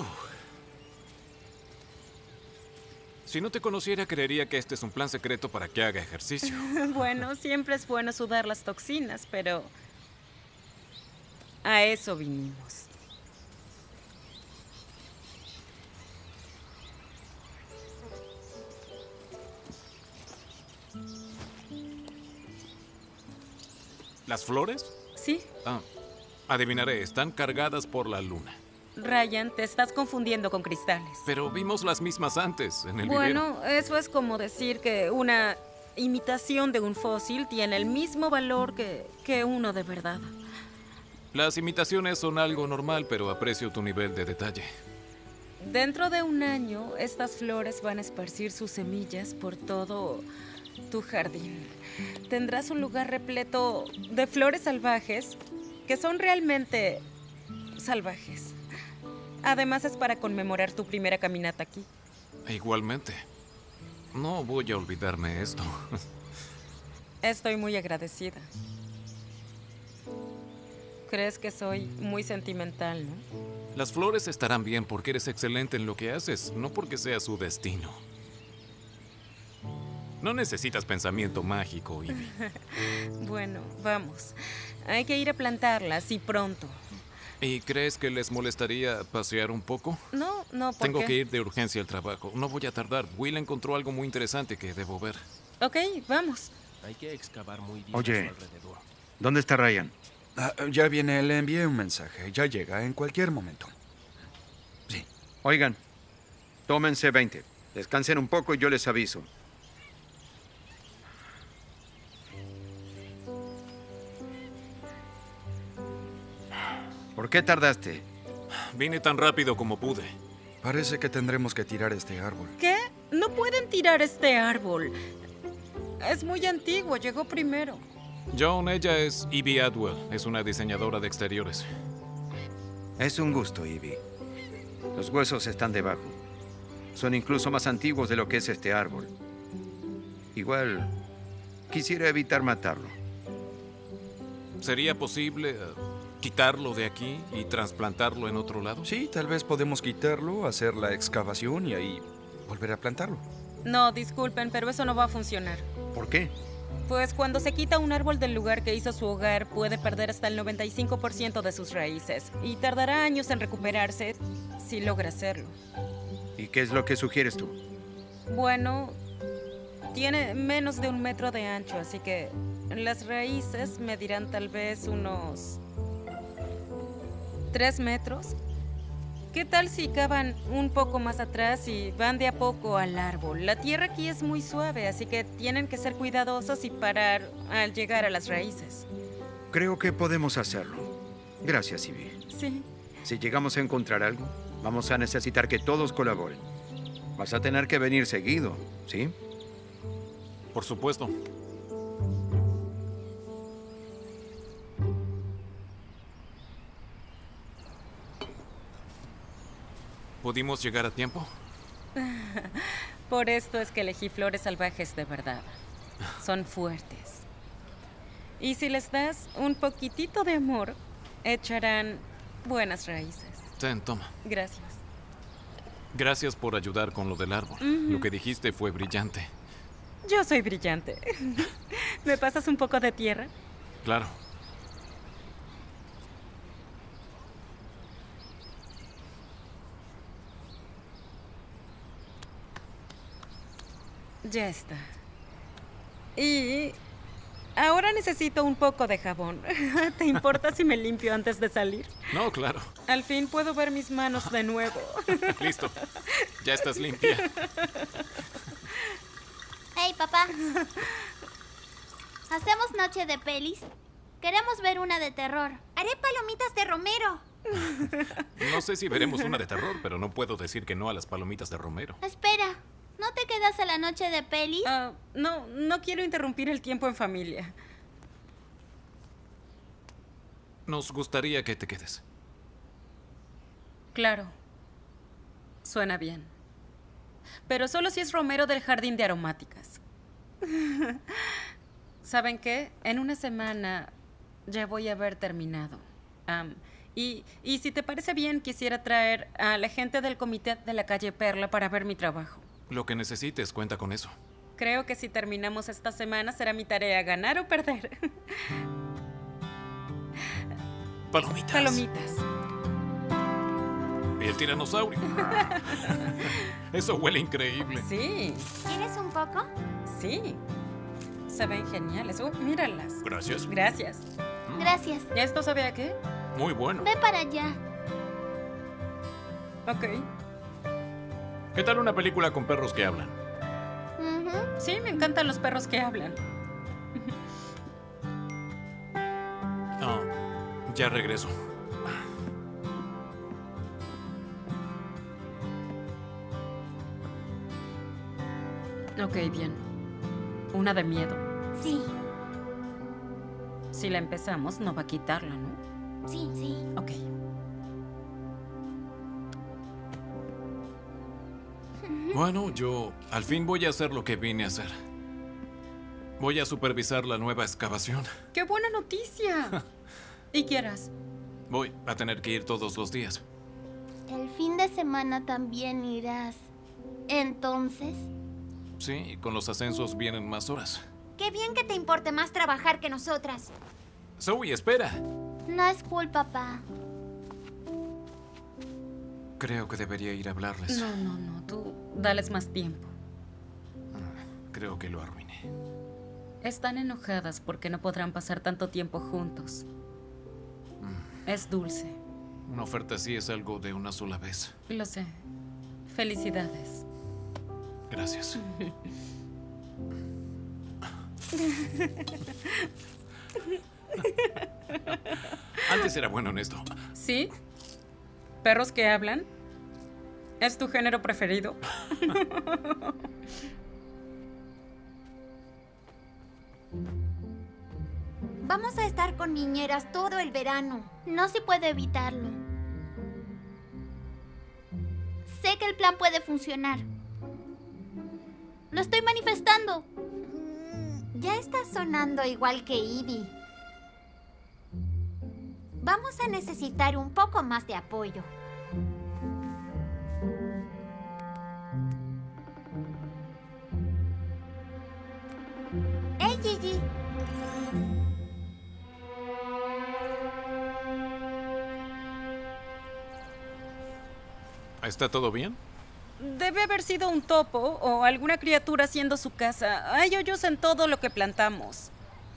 Si no te conociera, creería que este es un plan secreto para que haga ejercicio. Bueno, siempre es bueno sudar las toxinas, pero a eso vinimos. ¿Las flores? Sí. Ah, adivinaré, están cargadas por la luna. Ryan, te estás confundiendo con cristales. Pero vimos las mismas antes, en el Bueno, vivero. eso es como decir que una imitación de un fósil tiene el mismo valor que, que uno de verdad. Las imitaciones son algo normal, pero aprecio tu nivel de detalle. Dentro de un año, estas flores van a esparcir sus semillas por todo tu jardín. Tendrás un lugar repleto de flores salvajes que son realmente salvajes. Además, es para conmemorar tu primera caminata aquí. Igualmente. No voy a olvidarme esto. Estoy muy agradecida. Crees que soy muy sentimental, ¿no? Las flores estarán bien porque eres excelente en lo que haces, no porque sea su destino. No necesitas pensamiento mágico, Ivy. Bueno, vamos. Hay que ir a plantarlas y pronto. ¿Y crees que les molestaría pasear un poco? No, no, ¿por Tengo qué? que ir de urgencia al trabajo. No voy a tardar. Will encontró algo muy interesante que debo ver. Ok, vamos. Hay que excavar muy bien Oye. a su alrededor. ¿Dónde está Ryan? Ah, ya viene, le envié un mensaje. Ya llega en cualquier momento. Sí. Oigan, tómense veinte. Descansen un poco y yo les aviso. ¿Por qué tardaste? Vine tan rápido como pude. Parece que tendremos que tirar este árbol. ¿Qué? No pueden tirar este árbol. Es muy antiguo, llegó primero. John, ella es Evie Atwell. Es una diseñadora de exteriores. Es un gusto, Evie. Los huesos están debajo. Son incluso más antiguos de lo que es este árbol. Igual, quisiera evitar matarlo. ¿Sería posible uh, quitarlo de aquí y trasplantarlo en otro lado? Sí, tal vez podemos quitarlo, hacer la excavación y ahí volver a plantarlo. No, disculpen, pero eso no va a funcionar. ¿Por qué? Pues cuando se quita un árbol del lugar que hizo su hogar, puede perder hasta el noventa y cinco por ciento de sus raíces. Y tardará años en recuperarse si logra hacerlo. ¿Y qué es lo que sugieres tú? Bueno, tiene menos de un metro de ancho, así que las raíces medirán tal vez unos tres metros. ¿Qué tal si cavan un poco más atrás y van de a poco al árbol? La tierra aquí es muy suave, así que tienen que ser cuidadosos y parar al llegar a las raíces. Creo que podemos hacerlo. Gracias, Evie. Sí. Si llegamos a encontrar algo, vamos a necesitar que todos colaboren. Vas a tener que venir seguido, ¿sí? Por supuesto. ¿Pudimos llegar a tiempo? Por esto es que elegí flores salvajes de verdad. Son fuertes. Y si les das un poquitito de amor, echarán buenas raíces. Ten, toma. Gracias. Gracias por ayudar con lo del árbol. Uh-huh. Lo que dijiste fue brillante. Yo soy brillante. ¿Me pasas un poco de tierra? Claro. Ya está. Y ahora necesito un poco de jabón. ¿Te importa si me limpio antes de salir? No, claro. Al fin puedo ver mis manos de nuevo. Listo. Ya estás limpia. Hey, papá. ¿Hacemos noche de pelis? Queremos ver una de terror. Haré palomitas de Romero. No sé si veremos una de terror, pero no puedo decir que no a las palomitas de Romero. Espera, ¿no te quedas a la noche de pelis? Uh, no, no quiero interrumpir el tiempo en familia. Nos gustaría que te quedes. Claro. Suena bien. Pero solo si es Romero del Jardín de Aromáticas. ¿Saben qué? En una semana ya voy a haber terminado. Um, y, y si te parece bien, quisiera traer a la gente del comité de la calle Perla para ver mi trabajo. Lo que necesites, cuenta con eso. Creo que si terminamos esta semana será mi tarea ganar o perder. Palomitas. Palomitas. El tiranosaurio. Eso huele increíble. Sí. ¿Quieres un poco? Sí. Se ven geniales. Oh, míralas. Gracias. Gracias. Gracias. ¿Y esto sabe a qué? Muy bueno. Ve para allá. Ok. ¿Qué tal una película con perros que hablan? Uh-huh. Sí, me encantan los perros que hablan. Oh, ya regreso. Ok, bien. Una de miedo. Sí. Si la empezamos, no va a quitarla, ¿no? Sí, sí. Ok. Bueno, yo al fin voy a hacer lo que vine a hacer. Voy a supervisar la nueva excavación. ¡Qué buena noticia! ¿Y qué harás? Voy a tener que ir todos los días. El fin de semana también irás. Entonces... Sí, con los ascensos vienen más horas. Qué bien que te importe más trabajar que nosotras. Zoe, espera. No es cool, papá. Creo que debería ir a hablarles. No, no, no. Tú dales más tiempo. Creo que lo arruiné. Están enojadas porque no podrán pasar tanto tiempo juntos. Es dulce. Una oferta así es algo de una sola vez. Lo sé. Felicidades. Gracias. Antes era bueno en esto. ¿Sí? ¿Perros que hablan? ¿Es tu género preferido? Vamos a estar con niñeras todo el verano. No se puede evitarlo. Sé que el plan puede funcionar. Lo estoy manifestando. Ya estás sonando igual que Ivy. Vamos a necesitar un poco más de apoyo. ¡Hey, Gigi! ¿Está todo bien? Debe haber sido un topo o alguna criatura haciendo su casa. Hay hoyos en todo lo que plantamos.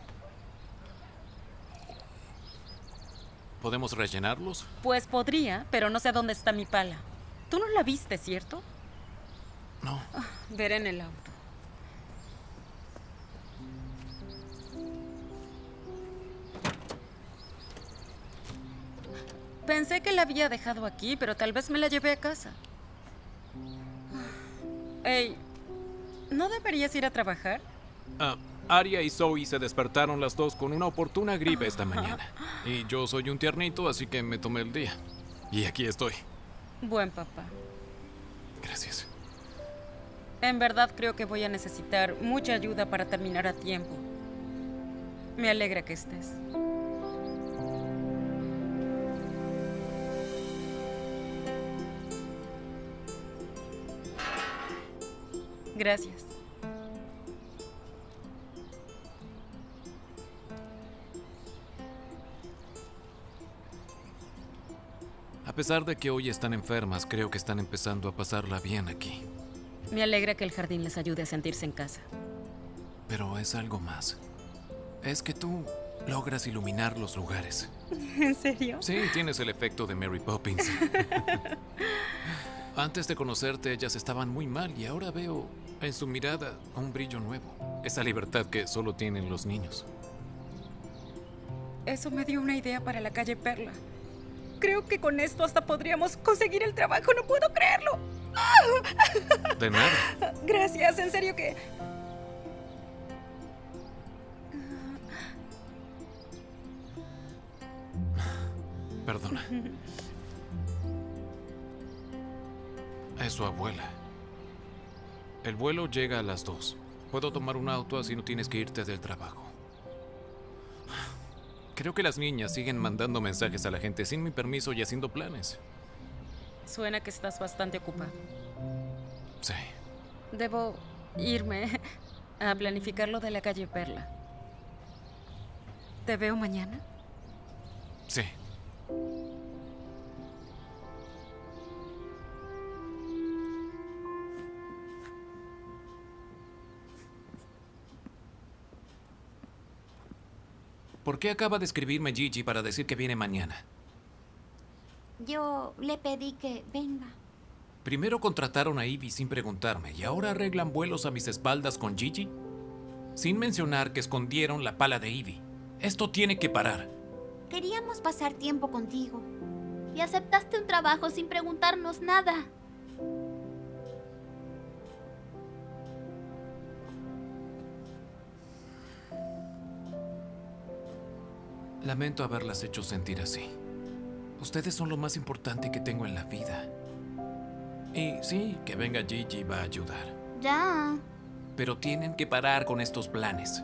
¿Podemos rellenarlos? Pues podría, pero no sé dónde está mi pala. Tú no la viste, ¿cierto? No. Ah, veré en el auto. Pensé que la había dejado aquí, pero tal vez me la llevé a casa. Ey, ¿no deberías ir a trabajar? Ah, Aria y Zoe se despertaron las dos con una oportuna gripe esta mañana. Y yo soy un tiernito, así que me tomé el día. Y aquí estoy. Buen papá. Gracias. En verdad creo que voy a necesitar mucha ayuda para terminar a tiempo. Me alegra que estés. Gracias. A pesar de que hoy están enfermas, creo que están empezando a pasarla bien aquí. Me alegra que el jardín les ayude a sentirse en casa. Pero es algo más. Es que tú logras iluminar los lugares. ¿En serio? Sí, tienes el efecto de Mary Poppins. Antes de conocerte, ellas estaban muy mal y ahora veo en su mirada un brillo nuevo. Esa libertad que solo tienen los niños. Eso me dio una idea para la calle Perla. Creo que con esto hasta podríamos conseguir el trabajo. ¡No puedo creerlo! De nada. Gracias, en serio que... Perdona. Es su abuela. El vuelo llega a las dos. Puedo tomar un auto así no tienes que irte del trabajo. Creo que las niñas siguen mandando mensajes a la gente sin mi permiso y haciendo planes. Suena que estás bastante ocupado. Sí. Debo irme a planificar lo de la calle Perla. ¿Te veo mañana? Sí. ¿Por qué acaba de escribirme Gigi para decir que viene mañana? Yo le pedí que venga. Primero contrataron a Ivy sin preguntarme y ahora arreglan vuelos a mis espaldas con Gigi. Sin mencionar que escondieron la pala de Ivy. Esto tiene que parar. Queríamos pasar tiempo contigo. Y aceptaste un trabajo sin preguntarnos nada. Lamento haberlas hecho sentir así. Ustedes son lo más importante que tengo en la vida. Y sí, que venga Gigi va a ayudar. Ya. Pero tienen que parar con estos planes.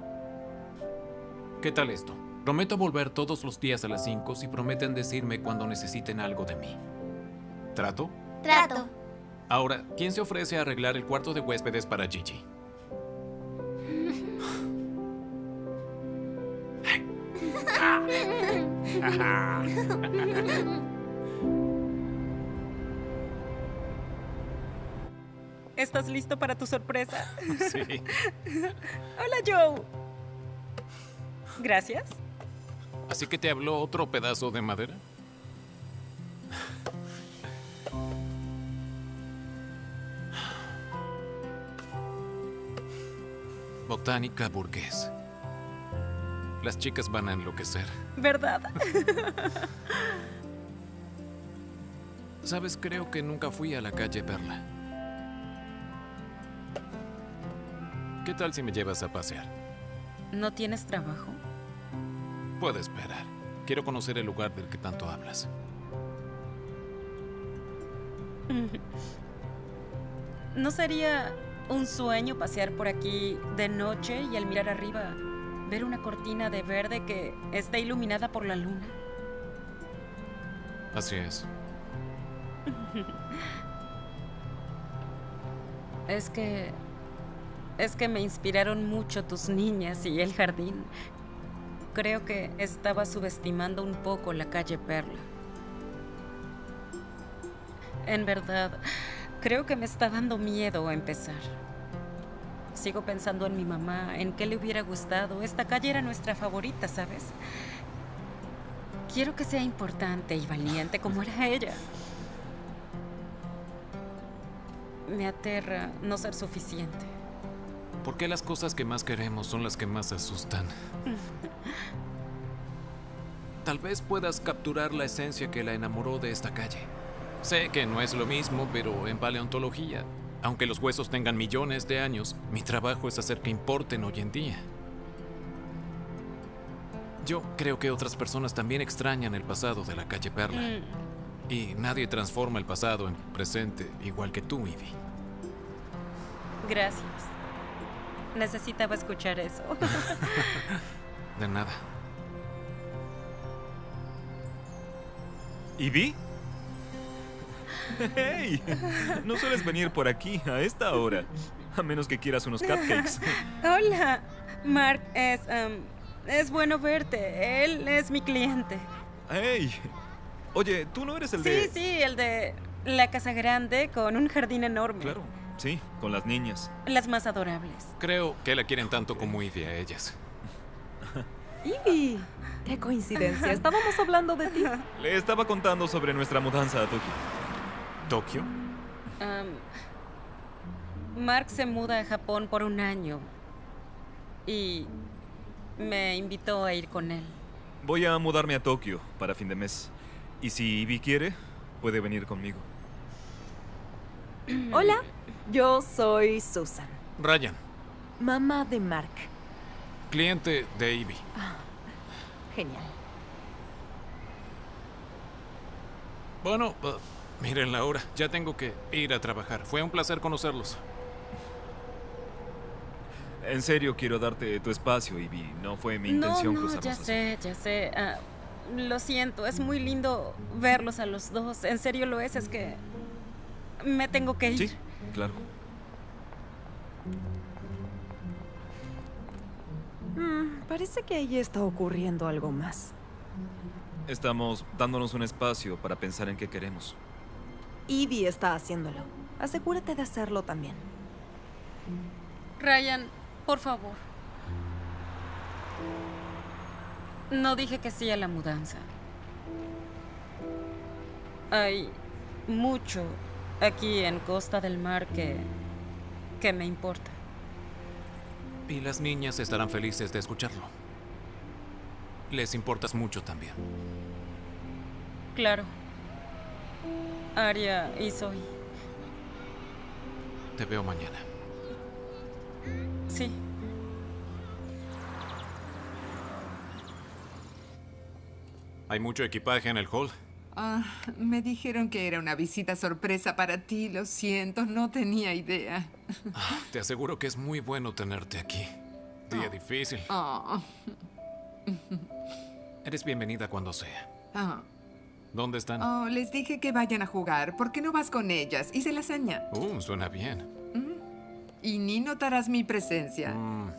¿Qué tal esto? Prometo volver todos los días a las cinco si prometen decirme cuando necesiten algo de mí. ¿Trato? Trato. Ahora, ¿quién se ofrece a arreglar el cuarto de huéspedes para Gigi? ¿Estás listo para tu sorpresa? Sí. Hola, Joe. Gracias. ¿Así que te habló otro pedazo de madera? Botánica burgués. Las chicas van a enloquecer. ¿Verdad? Sabes, creo que nunca fui a la calle Perla. ¿Qué tal si me llevas a pasear? ¿No tienes trabajo? Puedo esperar. Quiero conocer el lugar del que tanto hablas. ¿No sería un sueño pasear por aquí de noche y al mirar arriba ver una cortina de verde que está iluminada por la luna? Así es. Es que... Es que me inspiraron mucho tus niñas y el jardín. Creo que estaba subestimando un poco la calle Perla. En verdad, creo que me está dando miedo empezar. Sigo pensando en mi mamá, en qué le hubiera gustado. Esta calle era nuestra favorita, ¿sabes? Quiero que sea importante y valiente como era ella. Me aterra no ser suficiente. ¿Por qué las cosas que más queremos son las que más asustan? Tal vez puedas capturar la esencia que la enamoró de esta calle. Sé que no es lo mismo, pero en paleontología, aunque los huesos tengan millones de años, mi trabajo es hacer que importen hoy en día. Yo creo que otras personas también extrañan el pasado de la calle Perla. Mm. Y nadie transforma el pasado en presente igual que tú, Ivy. Gracias. Necesitaba escuchar eso. De nada. ¿Ivy? ¡Hey! No sueles venir por aquí a esta hora, a menos que quieras unos cupcakes. Hola, Mark. Es, um, es bueno verte. Él es mi cliente. ¡Hey! Oye, ¿tú no eres el sí, de...? Sí, sí, el de la casa grande con un jardín enorme. Claro, sí, con las niñas. Las más adorables. Creo que la quieren tanto como Ivy a ellas. Ivy, qué coincidencia. Estábamos hablando de ti. Le estaba contando sobre nuestra mudanza a Tokio. ¿Tokio? Um, Mark se muda a Japón por un año y me invitó a ir con él. Voy a mudarme a Tokio para fin de mes. Y si Ivy quiere, puede venir conmigo. Hola, yo soy Susan. Ryan. Mamá de Mark. Cliente de Ivy. Ah, genial. Bueno, uh, miren la hora. Ya tengo que ir a trabajar. Fue un placer conocerlos. En serio, quiero darte tu espacio, Ivy. No fue mi intención no, no, cruzarnos ya así. sé, ya sé. Uh, lo siento, es muy lindo verlos a los dos. En serio lo es, es que me tengo que ir. Sí, claro. Mm, parece que ahí está ocurriendo algo más. Estamos dándonos un espacio para pensar en qué queremos. Ivy está haciéndolo. Asegúrate de hacerlo también. Ryan, por favor. No dije que sí a la mudanza. Hay mucho aquí en Costa del Mar que, que me importa. Y las niñas estarán felices de escucharlo. Les importas mucho también. Claro. Aria y Zoe. Te veo mañana. Sí. ¿Hay mucho equipaje en el hall? Ah, me dijeron que era una visita sorpresa para ti. Lo siento, no tenía idea. Ah, te aseguro que es muy bueno tenerte aquí. Día oh. difícil. Oh. Eres bienvenida cuando sea. Oh. ¿Dónde están? Oh, les dije que vayan a jugar. ¿Por qué no vas con ellas? Hice lasaña. Uh, suena bien. Mm. Y ni notarás mi presencia. Mm.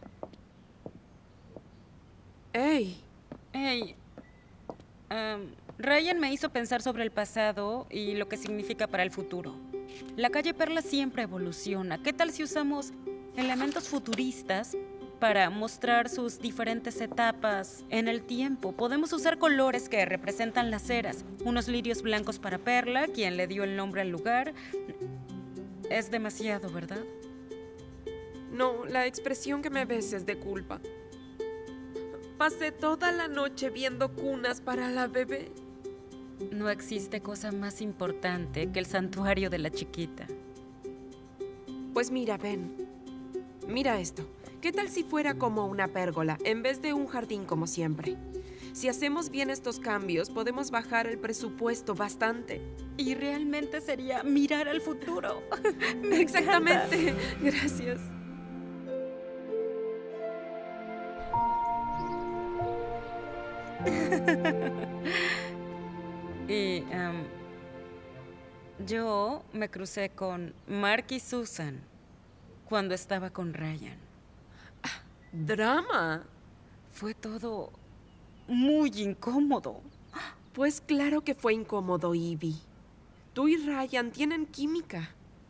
¡Ey! Hey. Um, Ryan me hizo pensar sobre el pasado y lo que significa para el futuro. La calle Perla siempre evoluciona. ¿Qué tal si usamos elementos futuristas para mostrar sus diferentes etapas en el tiempo? Podemos usar colores que representan las eras. Unos lirios blancos para Perla, quien le dio el nombre al lugar. Es demasiado, ¿verdad? No, la expresión que me ves es de culpa. Pasé toda la noche viendo cunas para la bebé. No existe cosa más importante que el santuario de la chiquita. Pues mira, ven. Mira esto. ¿Qué tal si fuera como una pérgola en vez de un jardín como siempre? Si hacemos bien estos cambios, podemos bajar el presupuesto bastante. Y realmente sería mirar al futuro. Exactamente. Gracias. Y um, yo me crucé con Mark y Susan cuando estaba con Ryan. ¿Drama? Fue todo muy incómodo. Pues claro que fue incómodo, Evie. Tú y Ryan tienen química.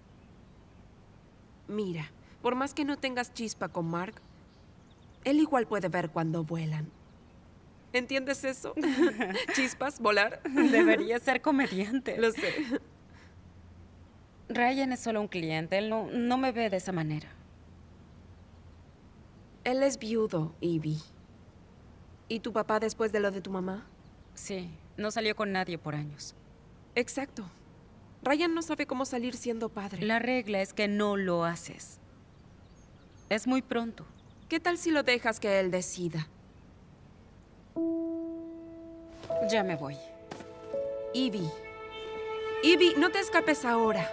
Mira, por más que no tengas chispa con Mark, él igual puede ver cuando vuelan. ¿Entiendes eso? ¿Chispas? ¿Volar? Debería ser comediante. Lo sé. Ryan es solo un cliente. Él no, no me ve de esa manera. Él es viudo, Evie. ¿Y tu papá después de lo de tu mamá? Sí, no salió con nadie por años. Exacto. Ryan no sabe cómo salir siendo padre. La regla es que no lo haces. Es muy pronto. ¿Qué tal si lo dejas que él decida? Ya me voy. Evie. Evie, no te escapes ahora.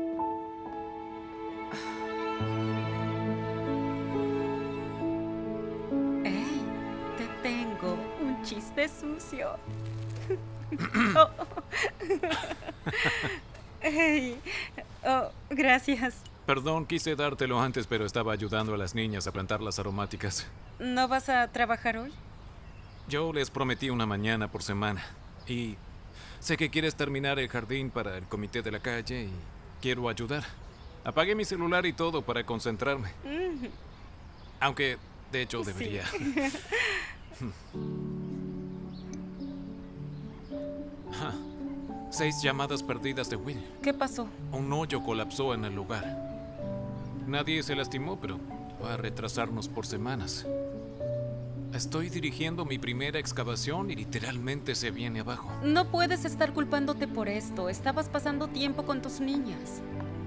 ¡Ey! Te tengo un chiste sucio. Oh. ¡Ey! Oh, gracias. Perdón, quise dártelo antes, pero estaba ayudando a las niñas a plantar las aromáticas. ¿No vas a trabajar hoy? Yo les prometí una mañana por semana. Y sé que quieres terminar el jardín para el comité de la calle y quiero ayudar. Apagué mi celular y todo para concentrarme. Mm. Aunque, de hecho, debería. Sí. Seis llamadas perdidas de Will. ¿Qué pasó? Un hoyo colapsó en el lugar. Nadie se lastimó, pero va a retrasarnos por semanas. Estoy dirigiendo mi primera excavación y literalmente se viene abajo. No puedes estar culpándote por esto. Estabas pasando tiempo con tus niñas.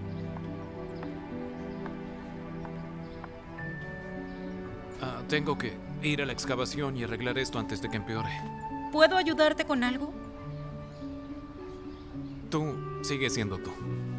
Ah, tengo que ir a la excavación y arreglar esto antes de que empeore. ¿Puedo ayudarte con algo? Tú sigue siendo tú.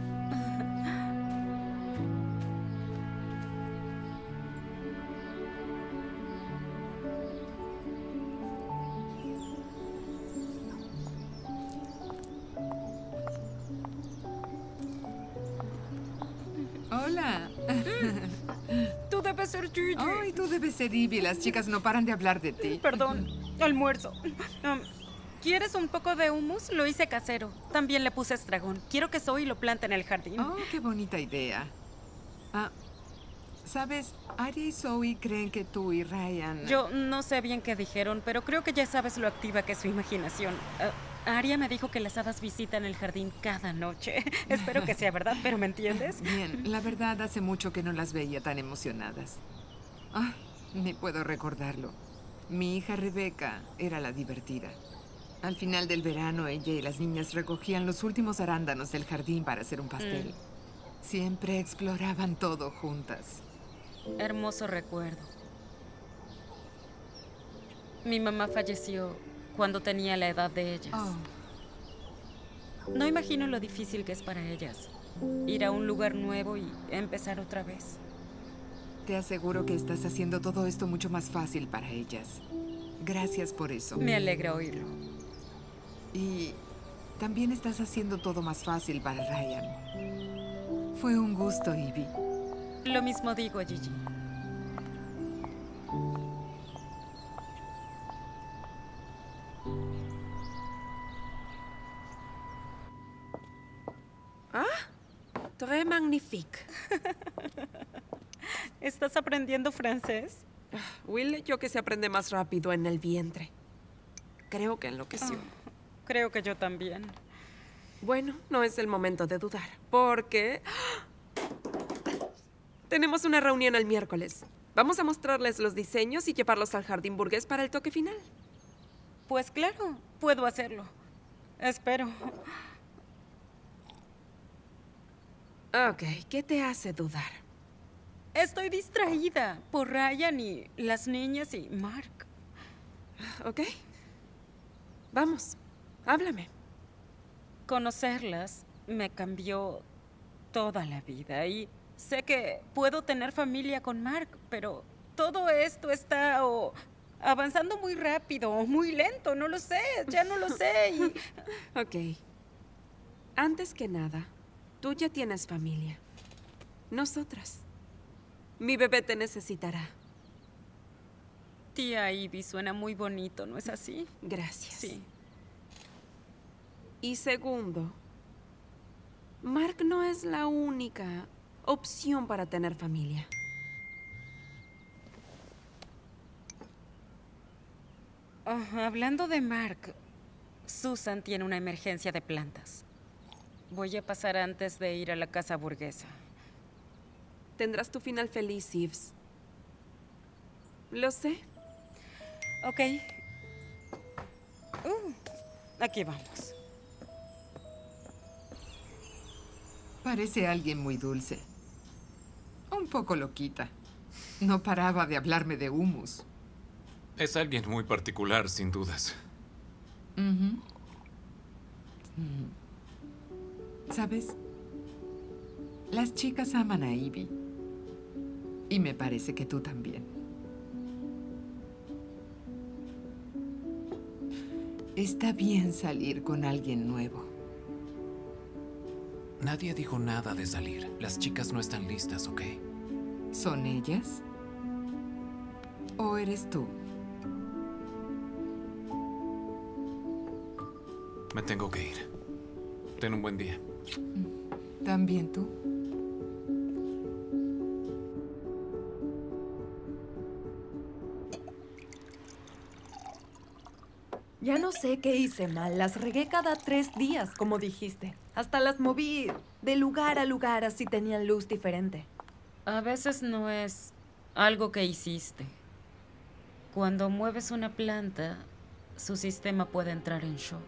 Hola. Tú debes ser Gigi. Ay, tú debes ser Ivy. Las chicas no paran de hablar de ti. Perdón, almuerzo. Um, ¿Quieres un poco de hummus? Lo hice casero. También le puse estragón. Quiero que Zoe lo plante en el jardín. Oh, qué bonita idea. Ah, ¿sabes? Aria y Zoe creen que tú y Ryan... Yo no sé bien qué dijeron, pero creo que ya sabes lo activa que es su imaginación. Uh, Aria me dijo que las hadas visitan el jardín cada noche. Espero que sea verdad, pero ¿me entiendes? Bien, la verdad hace mucho que no las veía tan emocionadas. Ay, ni puedo recordarlo. Mi hija Rebeca era la divertida. Al final del verano, ella y las niñas recogían los últimos arándanos del jardín para hacer un pastel. Mm. Siempre exploraban todo juntas. Hermoso recuerdo. Mi mamá falleció cuando tenía la edad de ellas. Oh. No imagino lo difícil que es para ellas ir a un lugar nuevo y empezar otra vez. Te aseguro que estás haciendo todo esto mucho más fácil para ellas. Gracias por eso. Me alegra oírlo. Y también estás haciendo todo más fácil para Ryan. Fue un gusto, Ivy. Lo mismo digo, Gigi. Très magnifique. ¿Estás aprendiendo francés? Will leyó que se aprende más rápido en el vientre. Creo que enloqueció. Oh, creo que yo también. Bueno, no es el momento de dudar, porque tenemos una reunión el miércoles. Vamos a mostrarles los diseños y llevarlos al jardín burgués para el toque final. Pues claro, puedo hacerlo. Espero. Ok, ¿qué te hace dudar? Estoy distraída por Ryan y las niñas y Mark. Ok. Vamos, háblame. Conocerlas me cambió toda la vida y sé que puedo tener familia con Mark, pero todo esto está o avanzando muy rápido o muy lento, no lo sé, ya no lo sé. Y... Ok. Antes que nada, tú ya tienes familia. Nosotras. Mi bebé te necesitará. Tía Ivy suena muy bonito, ¿no es así? Gracias. Sí. Y segundo, Mark no es la única opción para tener familia. Oh, hablando de Mark, Susan tiene una emergencia de plantas. Voy a pasar antes de ir a la casa burguesa. Tendrás tu final feliz, Yves. Lo sé. Ok. Uh, aquí vamos. Parece alguien muy dulce. Un poco loquita. No paraba de hablarme de humus. Es alguien muy particular, sin dudas. Uh-huh. Mm. ¿Sabes? Las chicas aman a Ivy. Y me parece que tú también. Está bien salir con alguien nuevo. Nadie dijo nada de salir. Las chicas no están listas, ¿ok? ¿Son ellas? ¿O eres tú? Me tengo que ir. Ten un buen día. ¿También tú? Ya no sé qué hice mal. Las regué cada tres días, como dijiste. Hasta las moví de lugar a lugar, así tenían luz diferente. A veces no es algo que hiciste. Cuando mueves una planta, su sistema puede entrar en shock.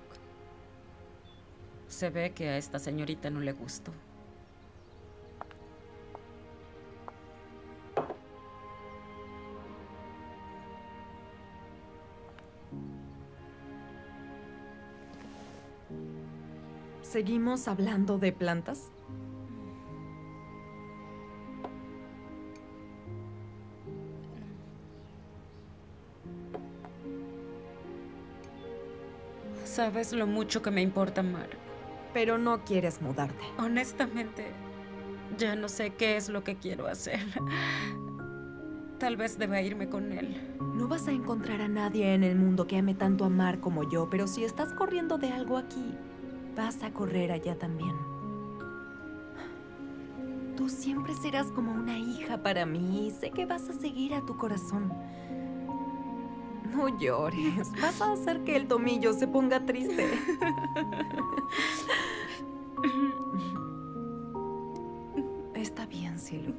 Se ve que a esta señorita no le gustó. ¿Seguimos hablando de plantas? Sabes lo mucho que me importa Mark. Pero no quieres mudarte. Honestamente, ya no sé qué es lo que quiero hacer. Tal vez deba irme con él. No vas a encontrar a nadie en el mundo que ame tanto a Mark como yo, pero si estás corriendo de algo aquí, vas a correr allá también. Tú siempre serás como una hija para mí y sé que vas a seguir a tu corazón. No llores. Vas a hacer que el tomillo se ponga triste. Está bien, cielo.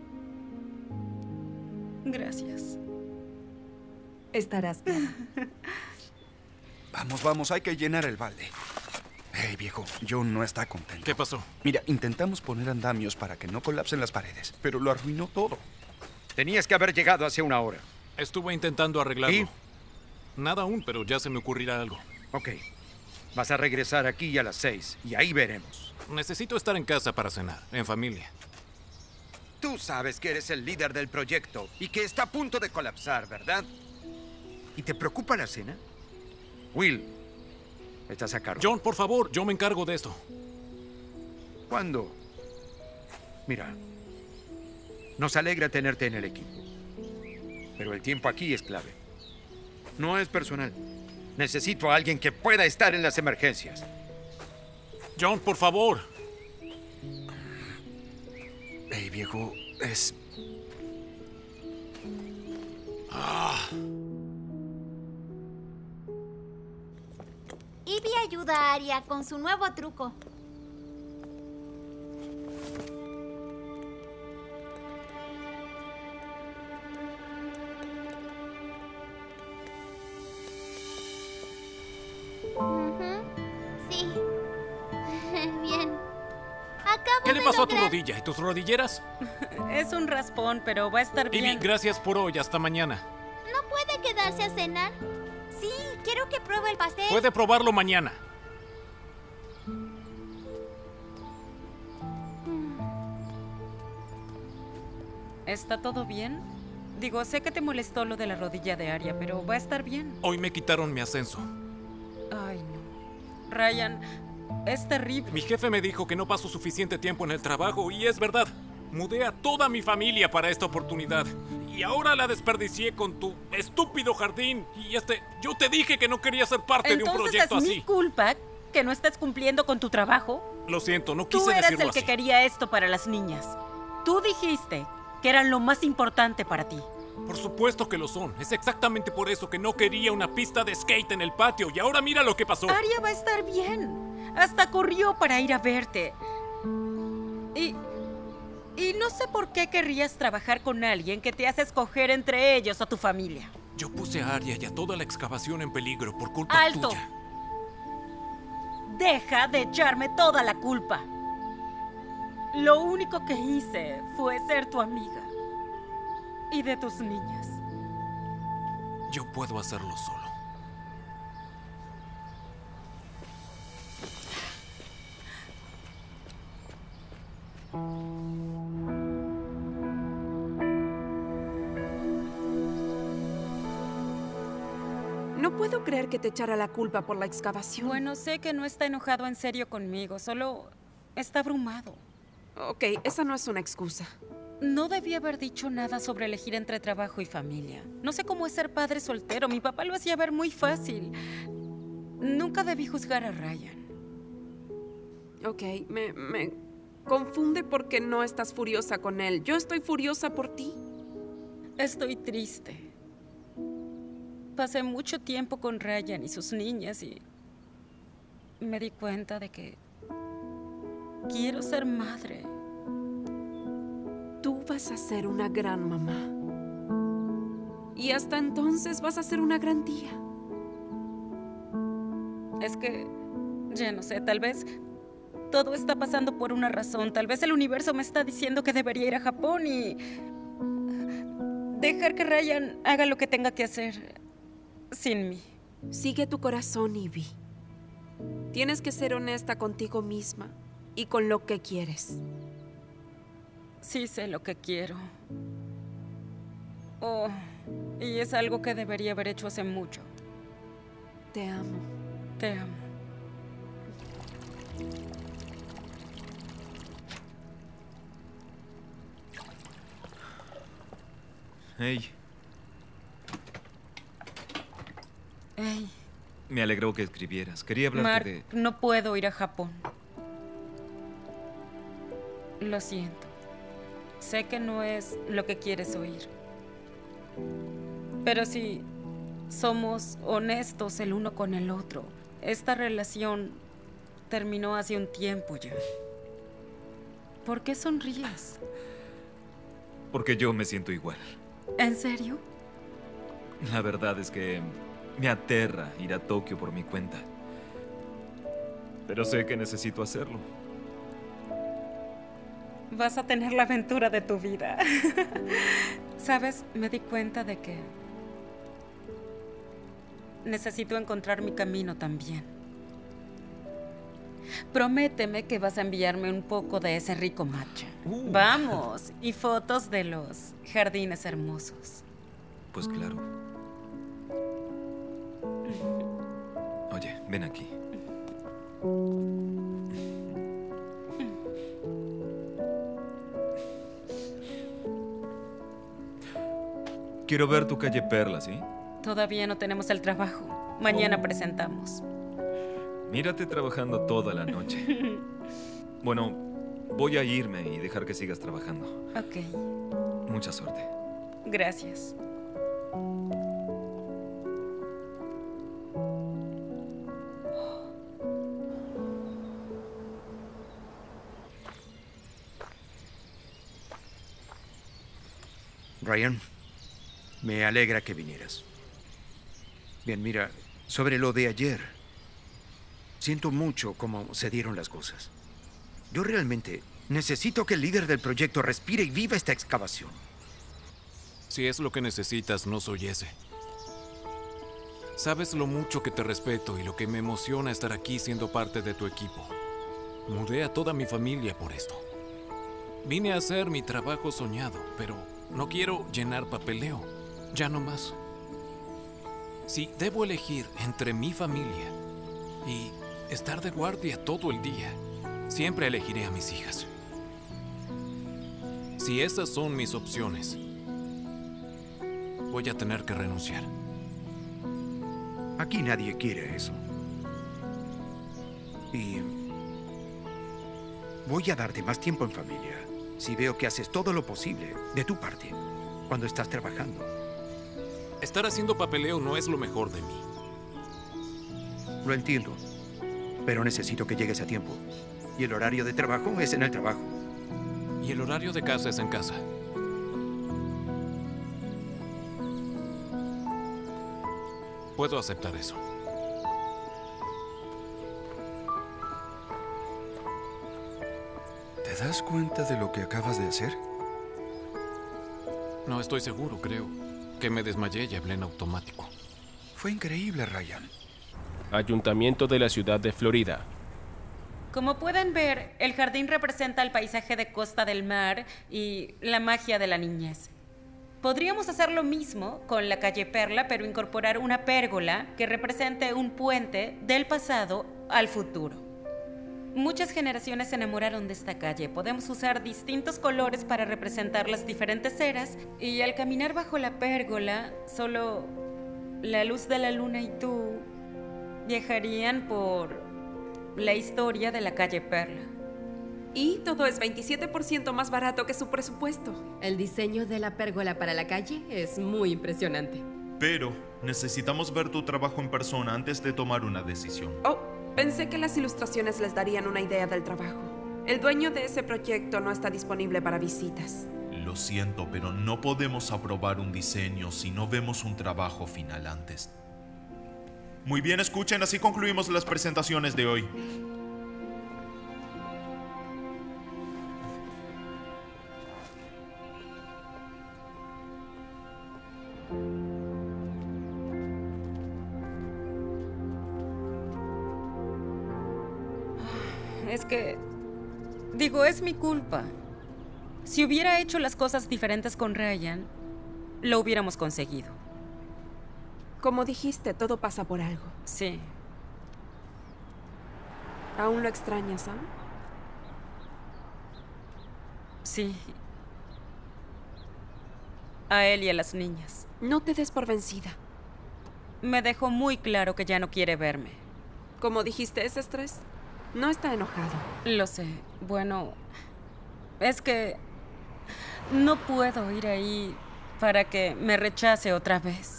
Gracias. Estarás bien. Vamos, vamos, hay que llenar el balde. Hey, viejo, John no está contento. ¿Qué pasó? Mira, intentamos poner andamios para que no colapsen las paredes, pero lo arruinó todo. Tenías que haber llegado hace una hora. Estuve intentando arreglarlo. ¿Y? Nada aún, pero ya se me ocurrirá algo. Ok. Vas a regresar aquí a las seis y ahí veremos. Necesito estar en casa para cenar, en familia. Tú sabes que eres el líder del proyecto y que está a punto de colapsar, ¿verdad? ¿Y te preocupa la cena? Will, estás a cargo. John, por favor, yo me encargo de esto. ¿Cuándo? Mira, nos alegra tenerte en el equipo. Pero el tiempo aquí es clave. No es personal. Necesito a alguien que pueda estar en las emergencias. John, por favor. viejo. Es... Ah. Ivy ayuda a Aria con su nuevo truco. Ujú, sí. Bien. Acabo ¿Qué le de pasó a tu lograr- rodilla? ¿Y tus rodilleras? Es un raspón, pero va a estar bien. Ivy, gracias por hoy. Hasta mañana. ¿No puede quedarse a cenar? Sí, quiero que pruebe el pastel. Puede probarlo mañana. ¿Está todo bien? Digo, sé que te molestó lo de la rodilla de Aria, pero va a estar bien. Hoy me quitaron mi ascenso. Ay, no. Ryan, es terrible. Mi jefe me dijo que no paso suficiente tiempo en el trabajo y es verdad. Mudé a toda mi familia para esta oportunidad. Y ahora la desperdicié con tu estúpido jardín. Y este, yo te dije que no quería ser parte de un Entonces proyecto es así. mi culpa que no estés cumpliendo con tu trabajo. Lo siento, no Tú quise eras decirlo el que así. quería esto para las niñas. Tú dijiste que eran lo más importante para ti. Por supuesto que lo son. Es exactamente por eso que no quería una pista de skate en el patio. Y ahora mira lo que pasó. Aria va a estar bien. Hasta corrió para ir a verte. Y... Y no sé por qué querrías trabajar con alguien que te hace escoger entre ellos o tu familia. Yo puse a Aria y a toda la excavación en peligro por culpa ¡Alto! tuya. Deja de echarme toda la culpa. Lo único que hice fue ser tu amiga. Y de tus niñas. Yo puedo hacerlo solo. No puedo creer que te echara la culpa por la excavación. Bueno, sé que no está enojado en serio conmigo, solo está abrumado. Ok, esa no es una excusa. No debí haber dicho nada sobre elegir entre trabajo y familia. No sé cómo es ser padre soltero. Mi papá lo hacía ver muy fácil. Nunca debí juzgar a Ryan. Ok, me, me confunde porque no estás furiosa con él. Yo estoy furiosa por ti. Estoy triste. Pasé mucho tiempo con Ryan y sus niñas y me di cuenta de que quiero ser madre. Tú vas a ser una gran mamá. Y hasta entonces vas a ser una gran tía. Es que, ya no sé, tal vez todo está pasando por una razón. Tal vez el universo me está diciendo que debería ir a Japón y dejar que Ryan haga lo que tenga que hacer sin mí. Sigue tu corazón, Ivy. Tienes que ser honesta contigo misma y con lo que quieres. Sí sé lo que quiero. Oh, y es algo que debería haber hecho hace mucho. Te amo. Te amo. Hey, Hey, me alegró que escribieras. Quería hablarte Mark, de... no puedo ir a Japón. Lo siento. Sé que no es lo que quieres oír. Pero si somos honestos el uno con el otro, esta relación terminó hace un tiempo ya. ¿Por qué sonríes? Porque yo me siento igual. ¿En serio? La verdad es que me aterra ir a Tokio por mi cuenta. Pero sé que necesito hacerlo. Vas a tener la aventura de tu vida. ¿Sabes? Me di cuenta de que necesito encontrar mi camino también. Prométeme que vas a enviarme un poco de ese rico matcha. Uh. Vamos, y fotos de los jardines hermosos. Pues claro. Oye, ven aquí. Quiero ver tu calle Perla, ¿sí? Todavía no tenemos el trabajo. Mañana presentamos. Mírate trabajando toda la noche. Bueno, Voy a irme y dejar que sigas trabajando. Ok. Mucha suerte. Gracias. Ryan, me alegra que vinieras. Bien, mira, sobre lo de ayer, siento mucho cómo se dieron las cosas. Yo realmente necesito que el líder del proyecto respire y viva esta excavación. Si es lo que necesitas, no soy ese. Sabes lo mucho que te respeto y lo que me emociona estar aquí siendo parte de tu equipo. Mudé a toda mi familia por esto. Vine a hacer mi trabajo soñado, pero no quiero llenar papeleo. Ya no más. Si debo elegir entre mi familia y estar de guardia todo el día, siempre elegiré a mis hijas. Si esas son mis opciones, voy a tener que renunciar. Aquí nadie quiere eso. Y voy a darte más tiempo en familia si veo que haces todo lo posible de tu parte cuando estás trabajando. Estar haciendo papeleo no es lo mejor de mí. Lo entiendo, pero necesito que llegues a tiempo. Y el horario de trabajo es en el trabajo. Y el horario de casa es en casa. Puedo aceptar eso. ¿Te das cuenta de lo que acabas de hacer? No estoy seguro, creo que me desmayé y hablé en automático. Fue increíble, Ryan. Ayuntamiento de la ciudad de Florida. Como pueden ver, el jardín representa el paisaje de Costa del Mar y la magia de la niñez. Podríamos hacer lo mismo con la calle Perla, pero incorporar una pérgola que represente un puente del pasado al futuro. Muchas generaciones se enamoraron de esta calle. Podemos usar distintos colores para representar las diferentes eras y al caminar bajo la pérgola, solo la luz de la luna y tú viajarían por la historia de la calle Perla. Y todo es veintisiete por ciento más barato que su presupuesto. El diseño de la pérgola para la calle es muy impresionante. Pero necesitamos ver tu trabajo en persona antes de tomar una decisión. Oh, pensé que las ilustraciones les darían una idea del trabajo. El dueño de ese proyecto no está disponible para visitas. Lo siento, pero no podemos aprobar un diseño si no vemos un trabajo final antes. Muy bien, escuchen, así concluimos las presentaciones de hoy. Es que... digo, es mi culpa. Si hubiera hecho las cosas diferentes con Ryan, lo hubiéramos conseguido. Como dijiste, todo pasa por algo. Sí. ¿Aún lo extrañas, Sam? Sí. A él y a las niñas. No te des por vencida. Me dejó muy claro que ya no quiere verme. Como dijiste, ese estrés no está enojado. Lo sé. Bueno, es que no puedo ir ahí para que me rechace otra vez.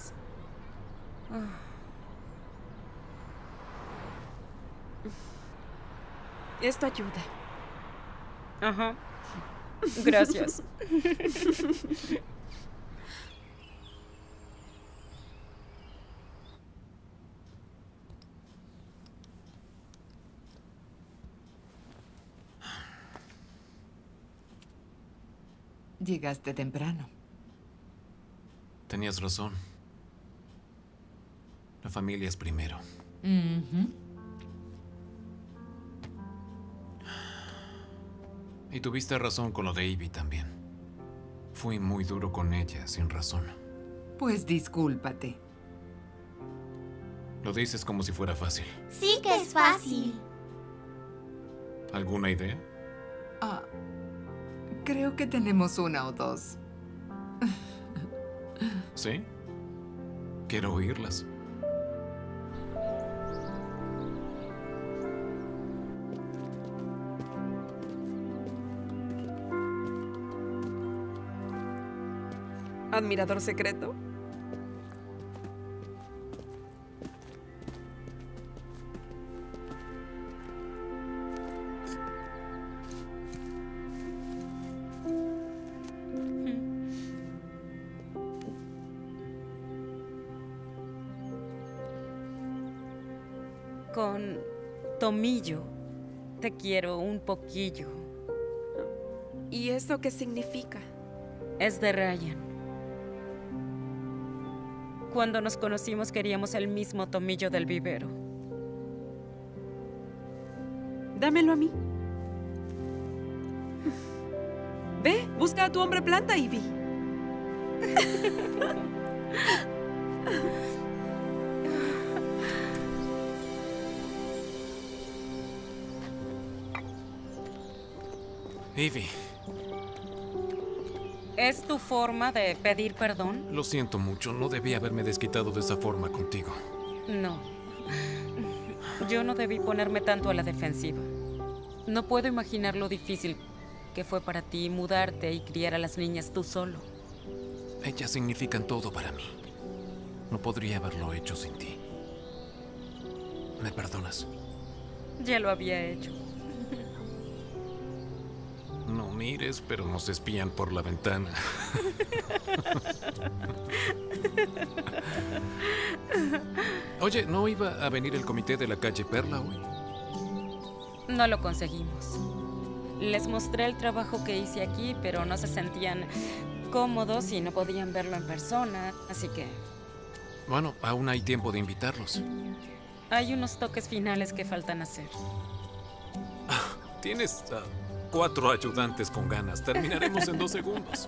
Esto ayuda. Ajá. Gracias. Llegaste temprano. Tenías razón. La familia es primero. Uh-huh. Y tuviste razón con lo de Ivy también. Fui muy duro con ella, sin razón. Pues discúlpate. Lo dices como si fuera fácil. Sí que es fácil. ¿Alguna idea? Ah, creo que tenemos una o dos. ¿Sí? Quiero oírlas. ¿Admirador secreto? Con Tomillo te quiero un poquillo. ¿Y eso qué significa? Es de Ryan. Cuando nos conocimos queríamos el mismo tomillo del vivero. Dámelo a mí. Ve, busca a tu hombre planta, Ivy. Ivy. ¿Es tu forma de pedir perdón? Lo siento mucho, no debí haberme desquitado de esa forma contigo. No. Yo no debí ponerme tanto a la defensiva. No puedo imaginar lo difícil que fue para ti mudarte y criar a las niñas tú solo. Ellas significan todo para mí. No podría haberlo hecho sin ti. ¿Me perdonas? Ya lo había hecho. No mires, pero nos espían por la ventana. Oye, ¿no iba a venir el comité de la calle Perla hoy? No lo conseguimos. Les mostré el trabajo que hice aquí, pero no se sentían cómodos y no podían verlo en persona, así que... Bueno, aún hay tiempo de invitarlos. Hay unos toques finales que faltan hacer. Tienes uh, cuatro ayudantes con ganas. Terminaremos en dos segundos.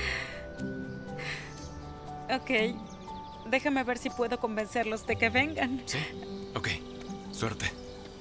Ok. Déjame ver si puedo convencerlos de que vengan. Sí. Ok. Suerte.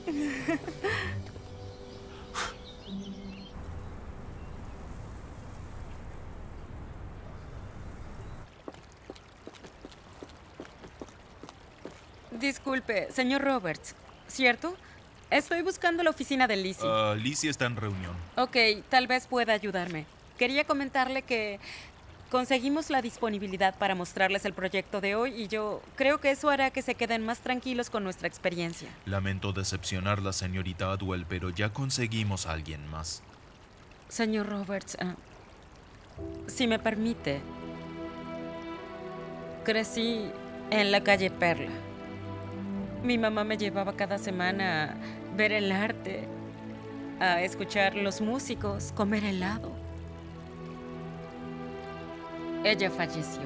Disculpe, señor Roberts, ¿cierto? Estoy buscando la oficina de Lizzie. Uh, Lizzie está en reunión. Ok, tal vez pueda ayudarme. Quería comentarle que conseguimos la disponibilidad para mostrarles el proyecto de hoy y yo creo que eso hará que se queden más tranquilos con nuestra experiencia. Lamento decepcionarla, señorita Adwell, pero ya conseguimos a alguien más. Señor Roberts, uh, si me permite, crecí en la calle Perla. Mi mamá me llevaba cada semana a ver el arte, a escuchar los músicos, comer helado. Ella falleció.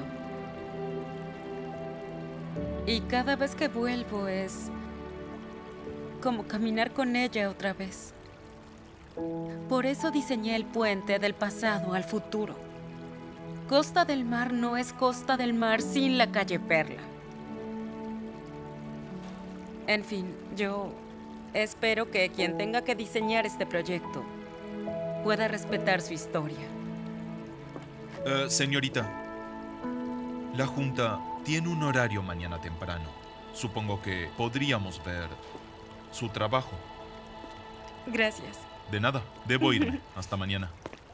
Y cada vez que vuelvo es como caminar con ella otra vez. Por eso diseñé el puente del pasado al futuro. Costa del Mar no es Costa del Mar sin la calle Perla. En fin, yo espero que quien tenga que diseñar este proyecto pueda respetar su historia. Uh, señorita, la Junta tiene un horario mañana temprano. Supongo que podríamos ver su trabajo. Gracias. De nada, debo irme. Hasta mañana.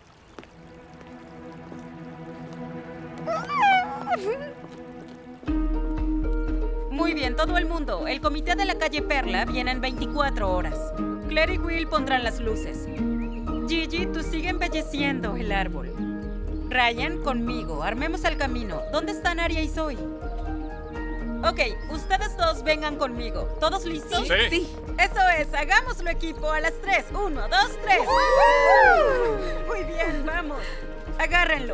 Muy bien, todo el mundo. El comité de la calle Perla viene en veinticuatro horas. Claire y Will pondrán las luces. Gigi, tú sigue embelleciendo el árbol. Ryan, conmigo. Armemos el camino. ¿Dónde están Aria y Zoe? Ok, ustedes dos vengan conmigo. ¿Todos listos? Sí. Sí. Eso es, hagámoslo, equipo. A las tres. Uno, dos, tres. Muy bien, vamos. Agárrenlo.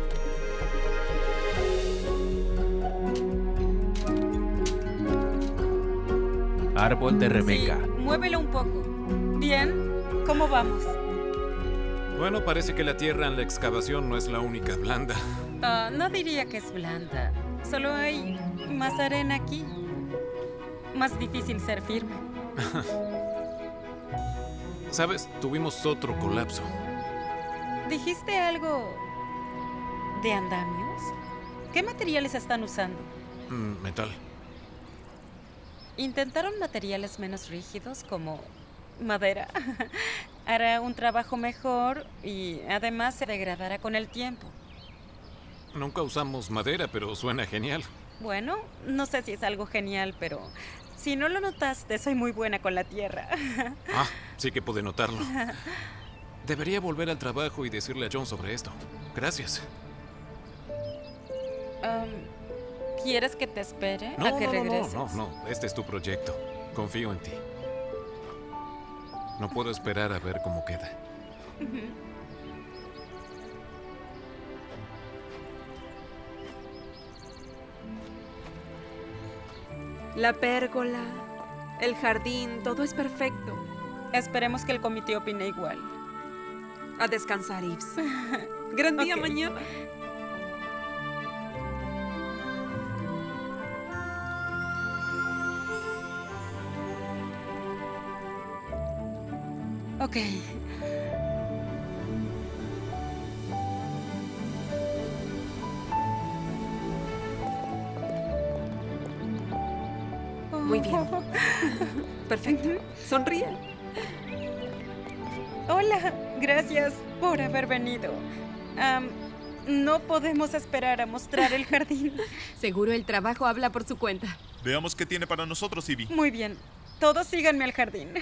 Árbol de Rebeca. Sí, muévelo un poco. Bien, ¿cómo vamos? Bueno, parece que la tierra en la excavación no es la única blanda. Uh, no diría que es blanda. Solo hay más arena aquí. Más difícil ser firme. ¿Sabes? Tuvimos otro colapso. ¿Dijiste algo de andamios? ¿Qué materiales están usando? Mm, metal. ¿Intentaron materiales menos rígidos como madera? Hará un trabajo mejor y además se degradará con el tiempo. Nunca usamos madera, pero suena genial. Bueno, no sé si es algo genial, pero si no lo notaste, soy muy buena con la tierra. Ah, sí que pude notarlo. Debería volver al trabajo y decirle a John sobre esto. Gracias. Um, ¿Quieres que te espere No, a que no, no, regreses? no, no, no. Este es tu proyecto. Confío en ti. No puedo esperar a ver cómo queda. La pérgola, el jardín, todo es perfecto. Esperemos que el comité opine igual. A descansar, Yves. Gran día Ok. mañana. Ok. Muy bien. Perfecto. Sonríe. Hola, gracias por haber venido. Am, no podemos esperar a mostrar el jardín. Seguro el trabajo habla por su cuenta. Veamos qué tiene para nosotros, Ivy. Muy bien. Todos síganme al jardín.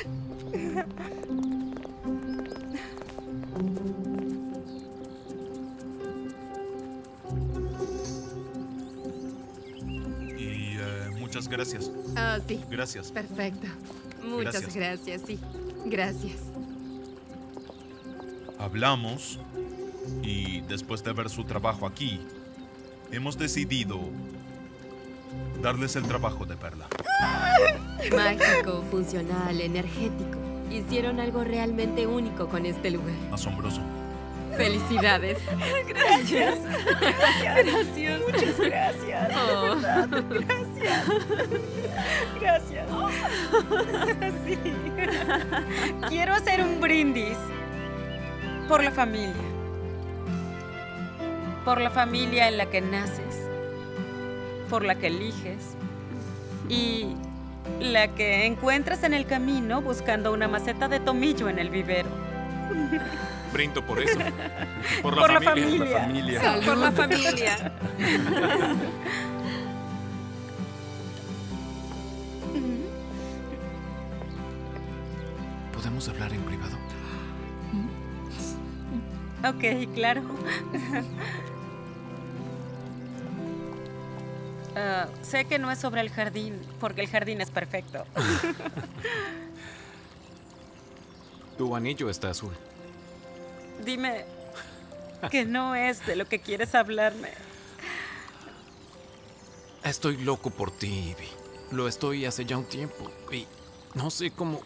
Y eh, muchas gracias. Ah, sí. Gracias. Perfecto. Muchas Gracias. gracias, sí. Gracias. Hablamos y después de ver su trabajo aquí, hemos decidido darles el trabajo de Perla. Mágico, funcional, energético. Hicieron algo realmente único con este lugar. Asombroso. Felicidades. Gracias. Gracias. Muchas gracias. de Oh. verdad, Gracias. Gracias. Sí. Quiero hacer un brindis por la familia. Por la familia en la que naces. Por la que eliges. Y la que encuentras en el camino buscando una maceta de tomillo en el vivero. Brindo por eso. Por la Por la familia. familia. Salud. Por la familia. ¿Podemos hablar en privado? Ok, claro. Ah, sé que no es sobre el jardín, porque el jardín es perfecto. Tu anillo está azul. Dime que no es de lo que quieres hablarme. Estoy loco por ti, Ivy. Lo estoy hace ya un tiempo. Y no sé cómo...